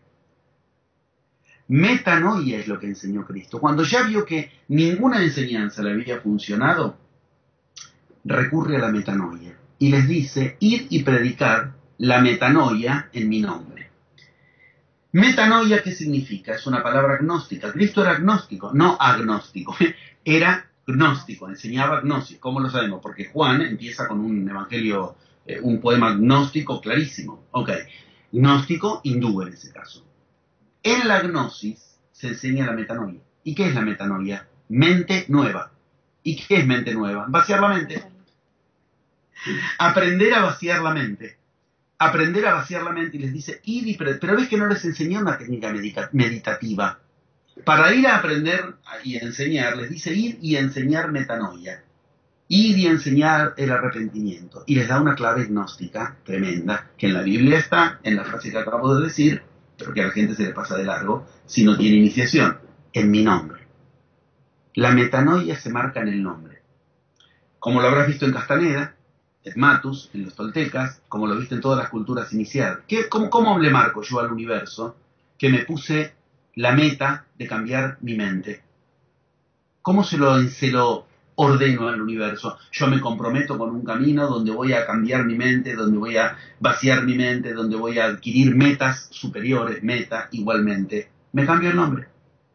[SPEAKER 1] Metanoia es lo que enseñó Cristo. Cuando ya vio que ninguna enseñanza le había funcionado, recurre a la metanoia y les dice, id y predicar la metanoia en mi nombre. Metanoia, ¿qué significa? Es una palabra agnóstica. Cristo era agnóstico, no agnóstico. Era gnóstico, enseñaba gnosis. ¿Cómo lo sabemos? Porque Juan empieza con un evangelio, eh, un poema gnóstico clarísimo. Ok, gnóstico hindú en ese caso. En la gnosis se enseña la metanoia. ¿Y qué es la metanoia? Mente nueva. ¿Y qué es mente nueva? Vaciar la mente. Aprender a vaciar la mente. Aprender a vaciar la mente y les dice, ir y pre- pero ves que no les enseñó una técnica medita- meditativa. Para ir a aprender y enseñar, les dice ir y enseñar metanoia. Ir y enseñar el arrepentimiento. Y les da una clave gnóstica tremenda, que en la Biblia está, en la frase que acabo de decir, pero que a la gente se le pasa de largo, si no tiene iniciación, en mi nombre. La metanoia se marca en el nombre. Como lo habrás visto en Castaneda, en Matus, en los toltecas, como lo viste en todas las culturas iniciadas. ¿Qué, cómo, ¿Cómo le marco yo al universo que me puse la meta de cambiar mi mente? ¿Cómo se lo, se lo ordeno al universo? Yo me comprometo con un camino donde voy a cambiar mi mente, donde voy a vaciar mi mente, donde voy a adquirir metas superiores, meta igualmente. Me cambio el nombre.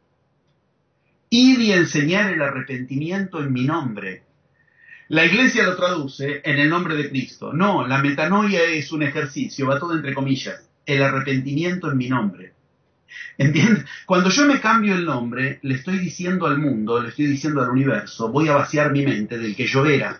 [SPEAKER 1] Ir y enseñar el arrepentimiento en mi nombre. La iglesia lo traduce en el nombre de Cristo. No, la metanoia es un ejercicio, va todo entre comillas, el arrepentimiento en mi nombre. ¿Entiendes? Cuando yo me cambio el nombre, le estoy diciendo al mundo, le estoy diciendo al universo, voy a vaciar mi mente del que yo era.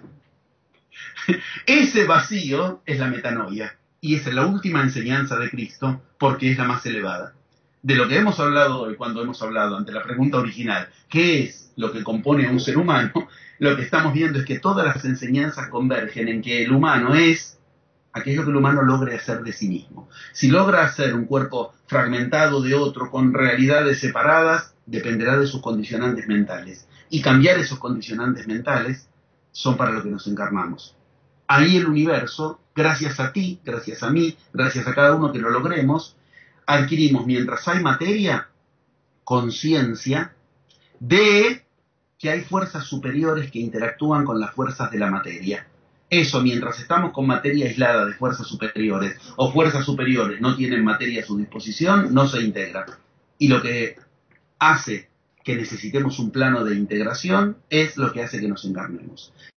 [SPEAKER 1] Ese vacío es la metanoia, y esa es la última enseñanza de Cristo, porque es la más elevada. De lo que hemos hablado hoy, cuando hemos hablado ante la pregunta original, ¿qué es lo que compone a un ser humano? Lo que estamos viendo es que todas las enseñanzas convergen en que el humano es aquello que el humano logre hacer de sí mismo. Si logra hacer un cuerpo fragmentado de otro, con realidades separadas, dependerá de sus condicionantes mentales. Y cambiar esos condicionantes mentales son para lo que nos encarnamos. Ahí el universo, gracias a ti, gracias a mí, gracias a cada uno que lo logremos, adquirimos, mientras hay materia, conciencia de que hay fuerzas superiores que interactúan con las fuerzas de la materia. Eso, mientras estamos con materia aislada de fuerzas superiores, o fuerzas superiores no tienen materia a su disposición, no se integra. Y lo que hace que necesitemos un plano de integración es lo que hace que nos encarnemos.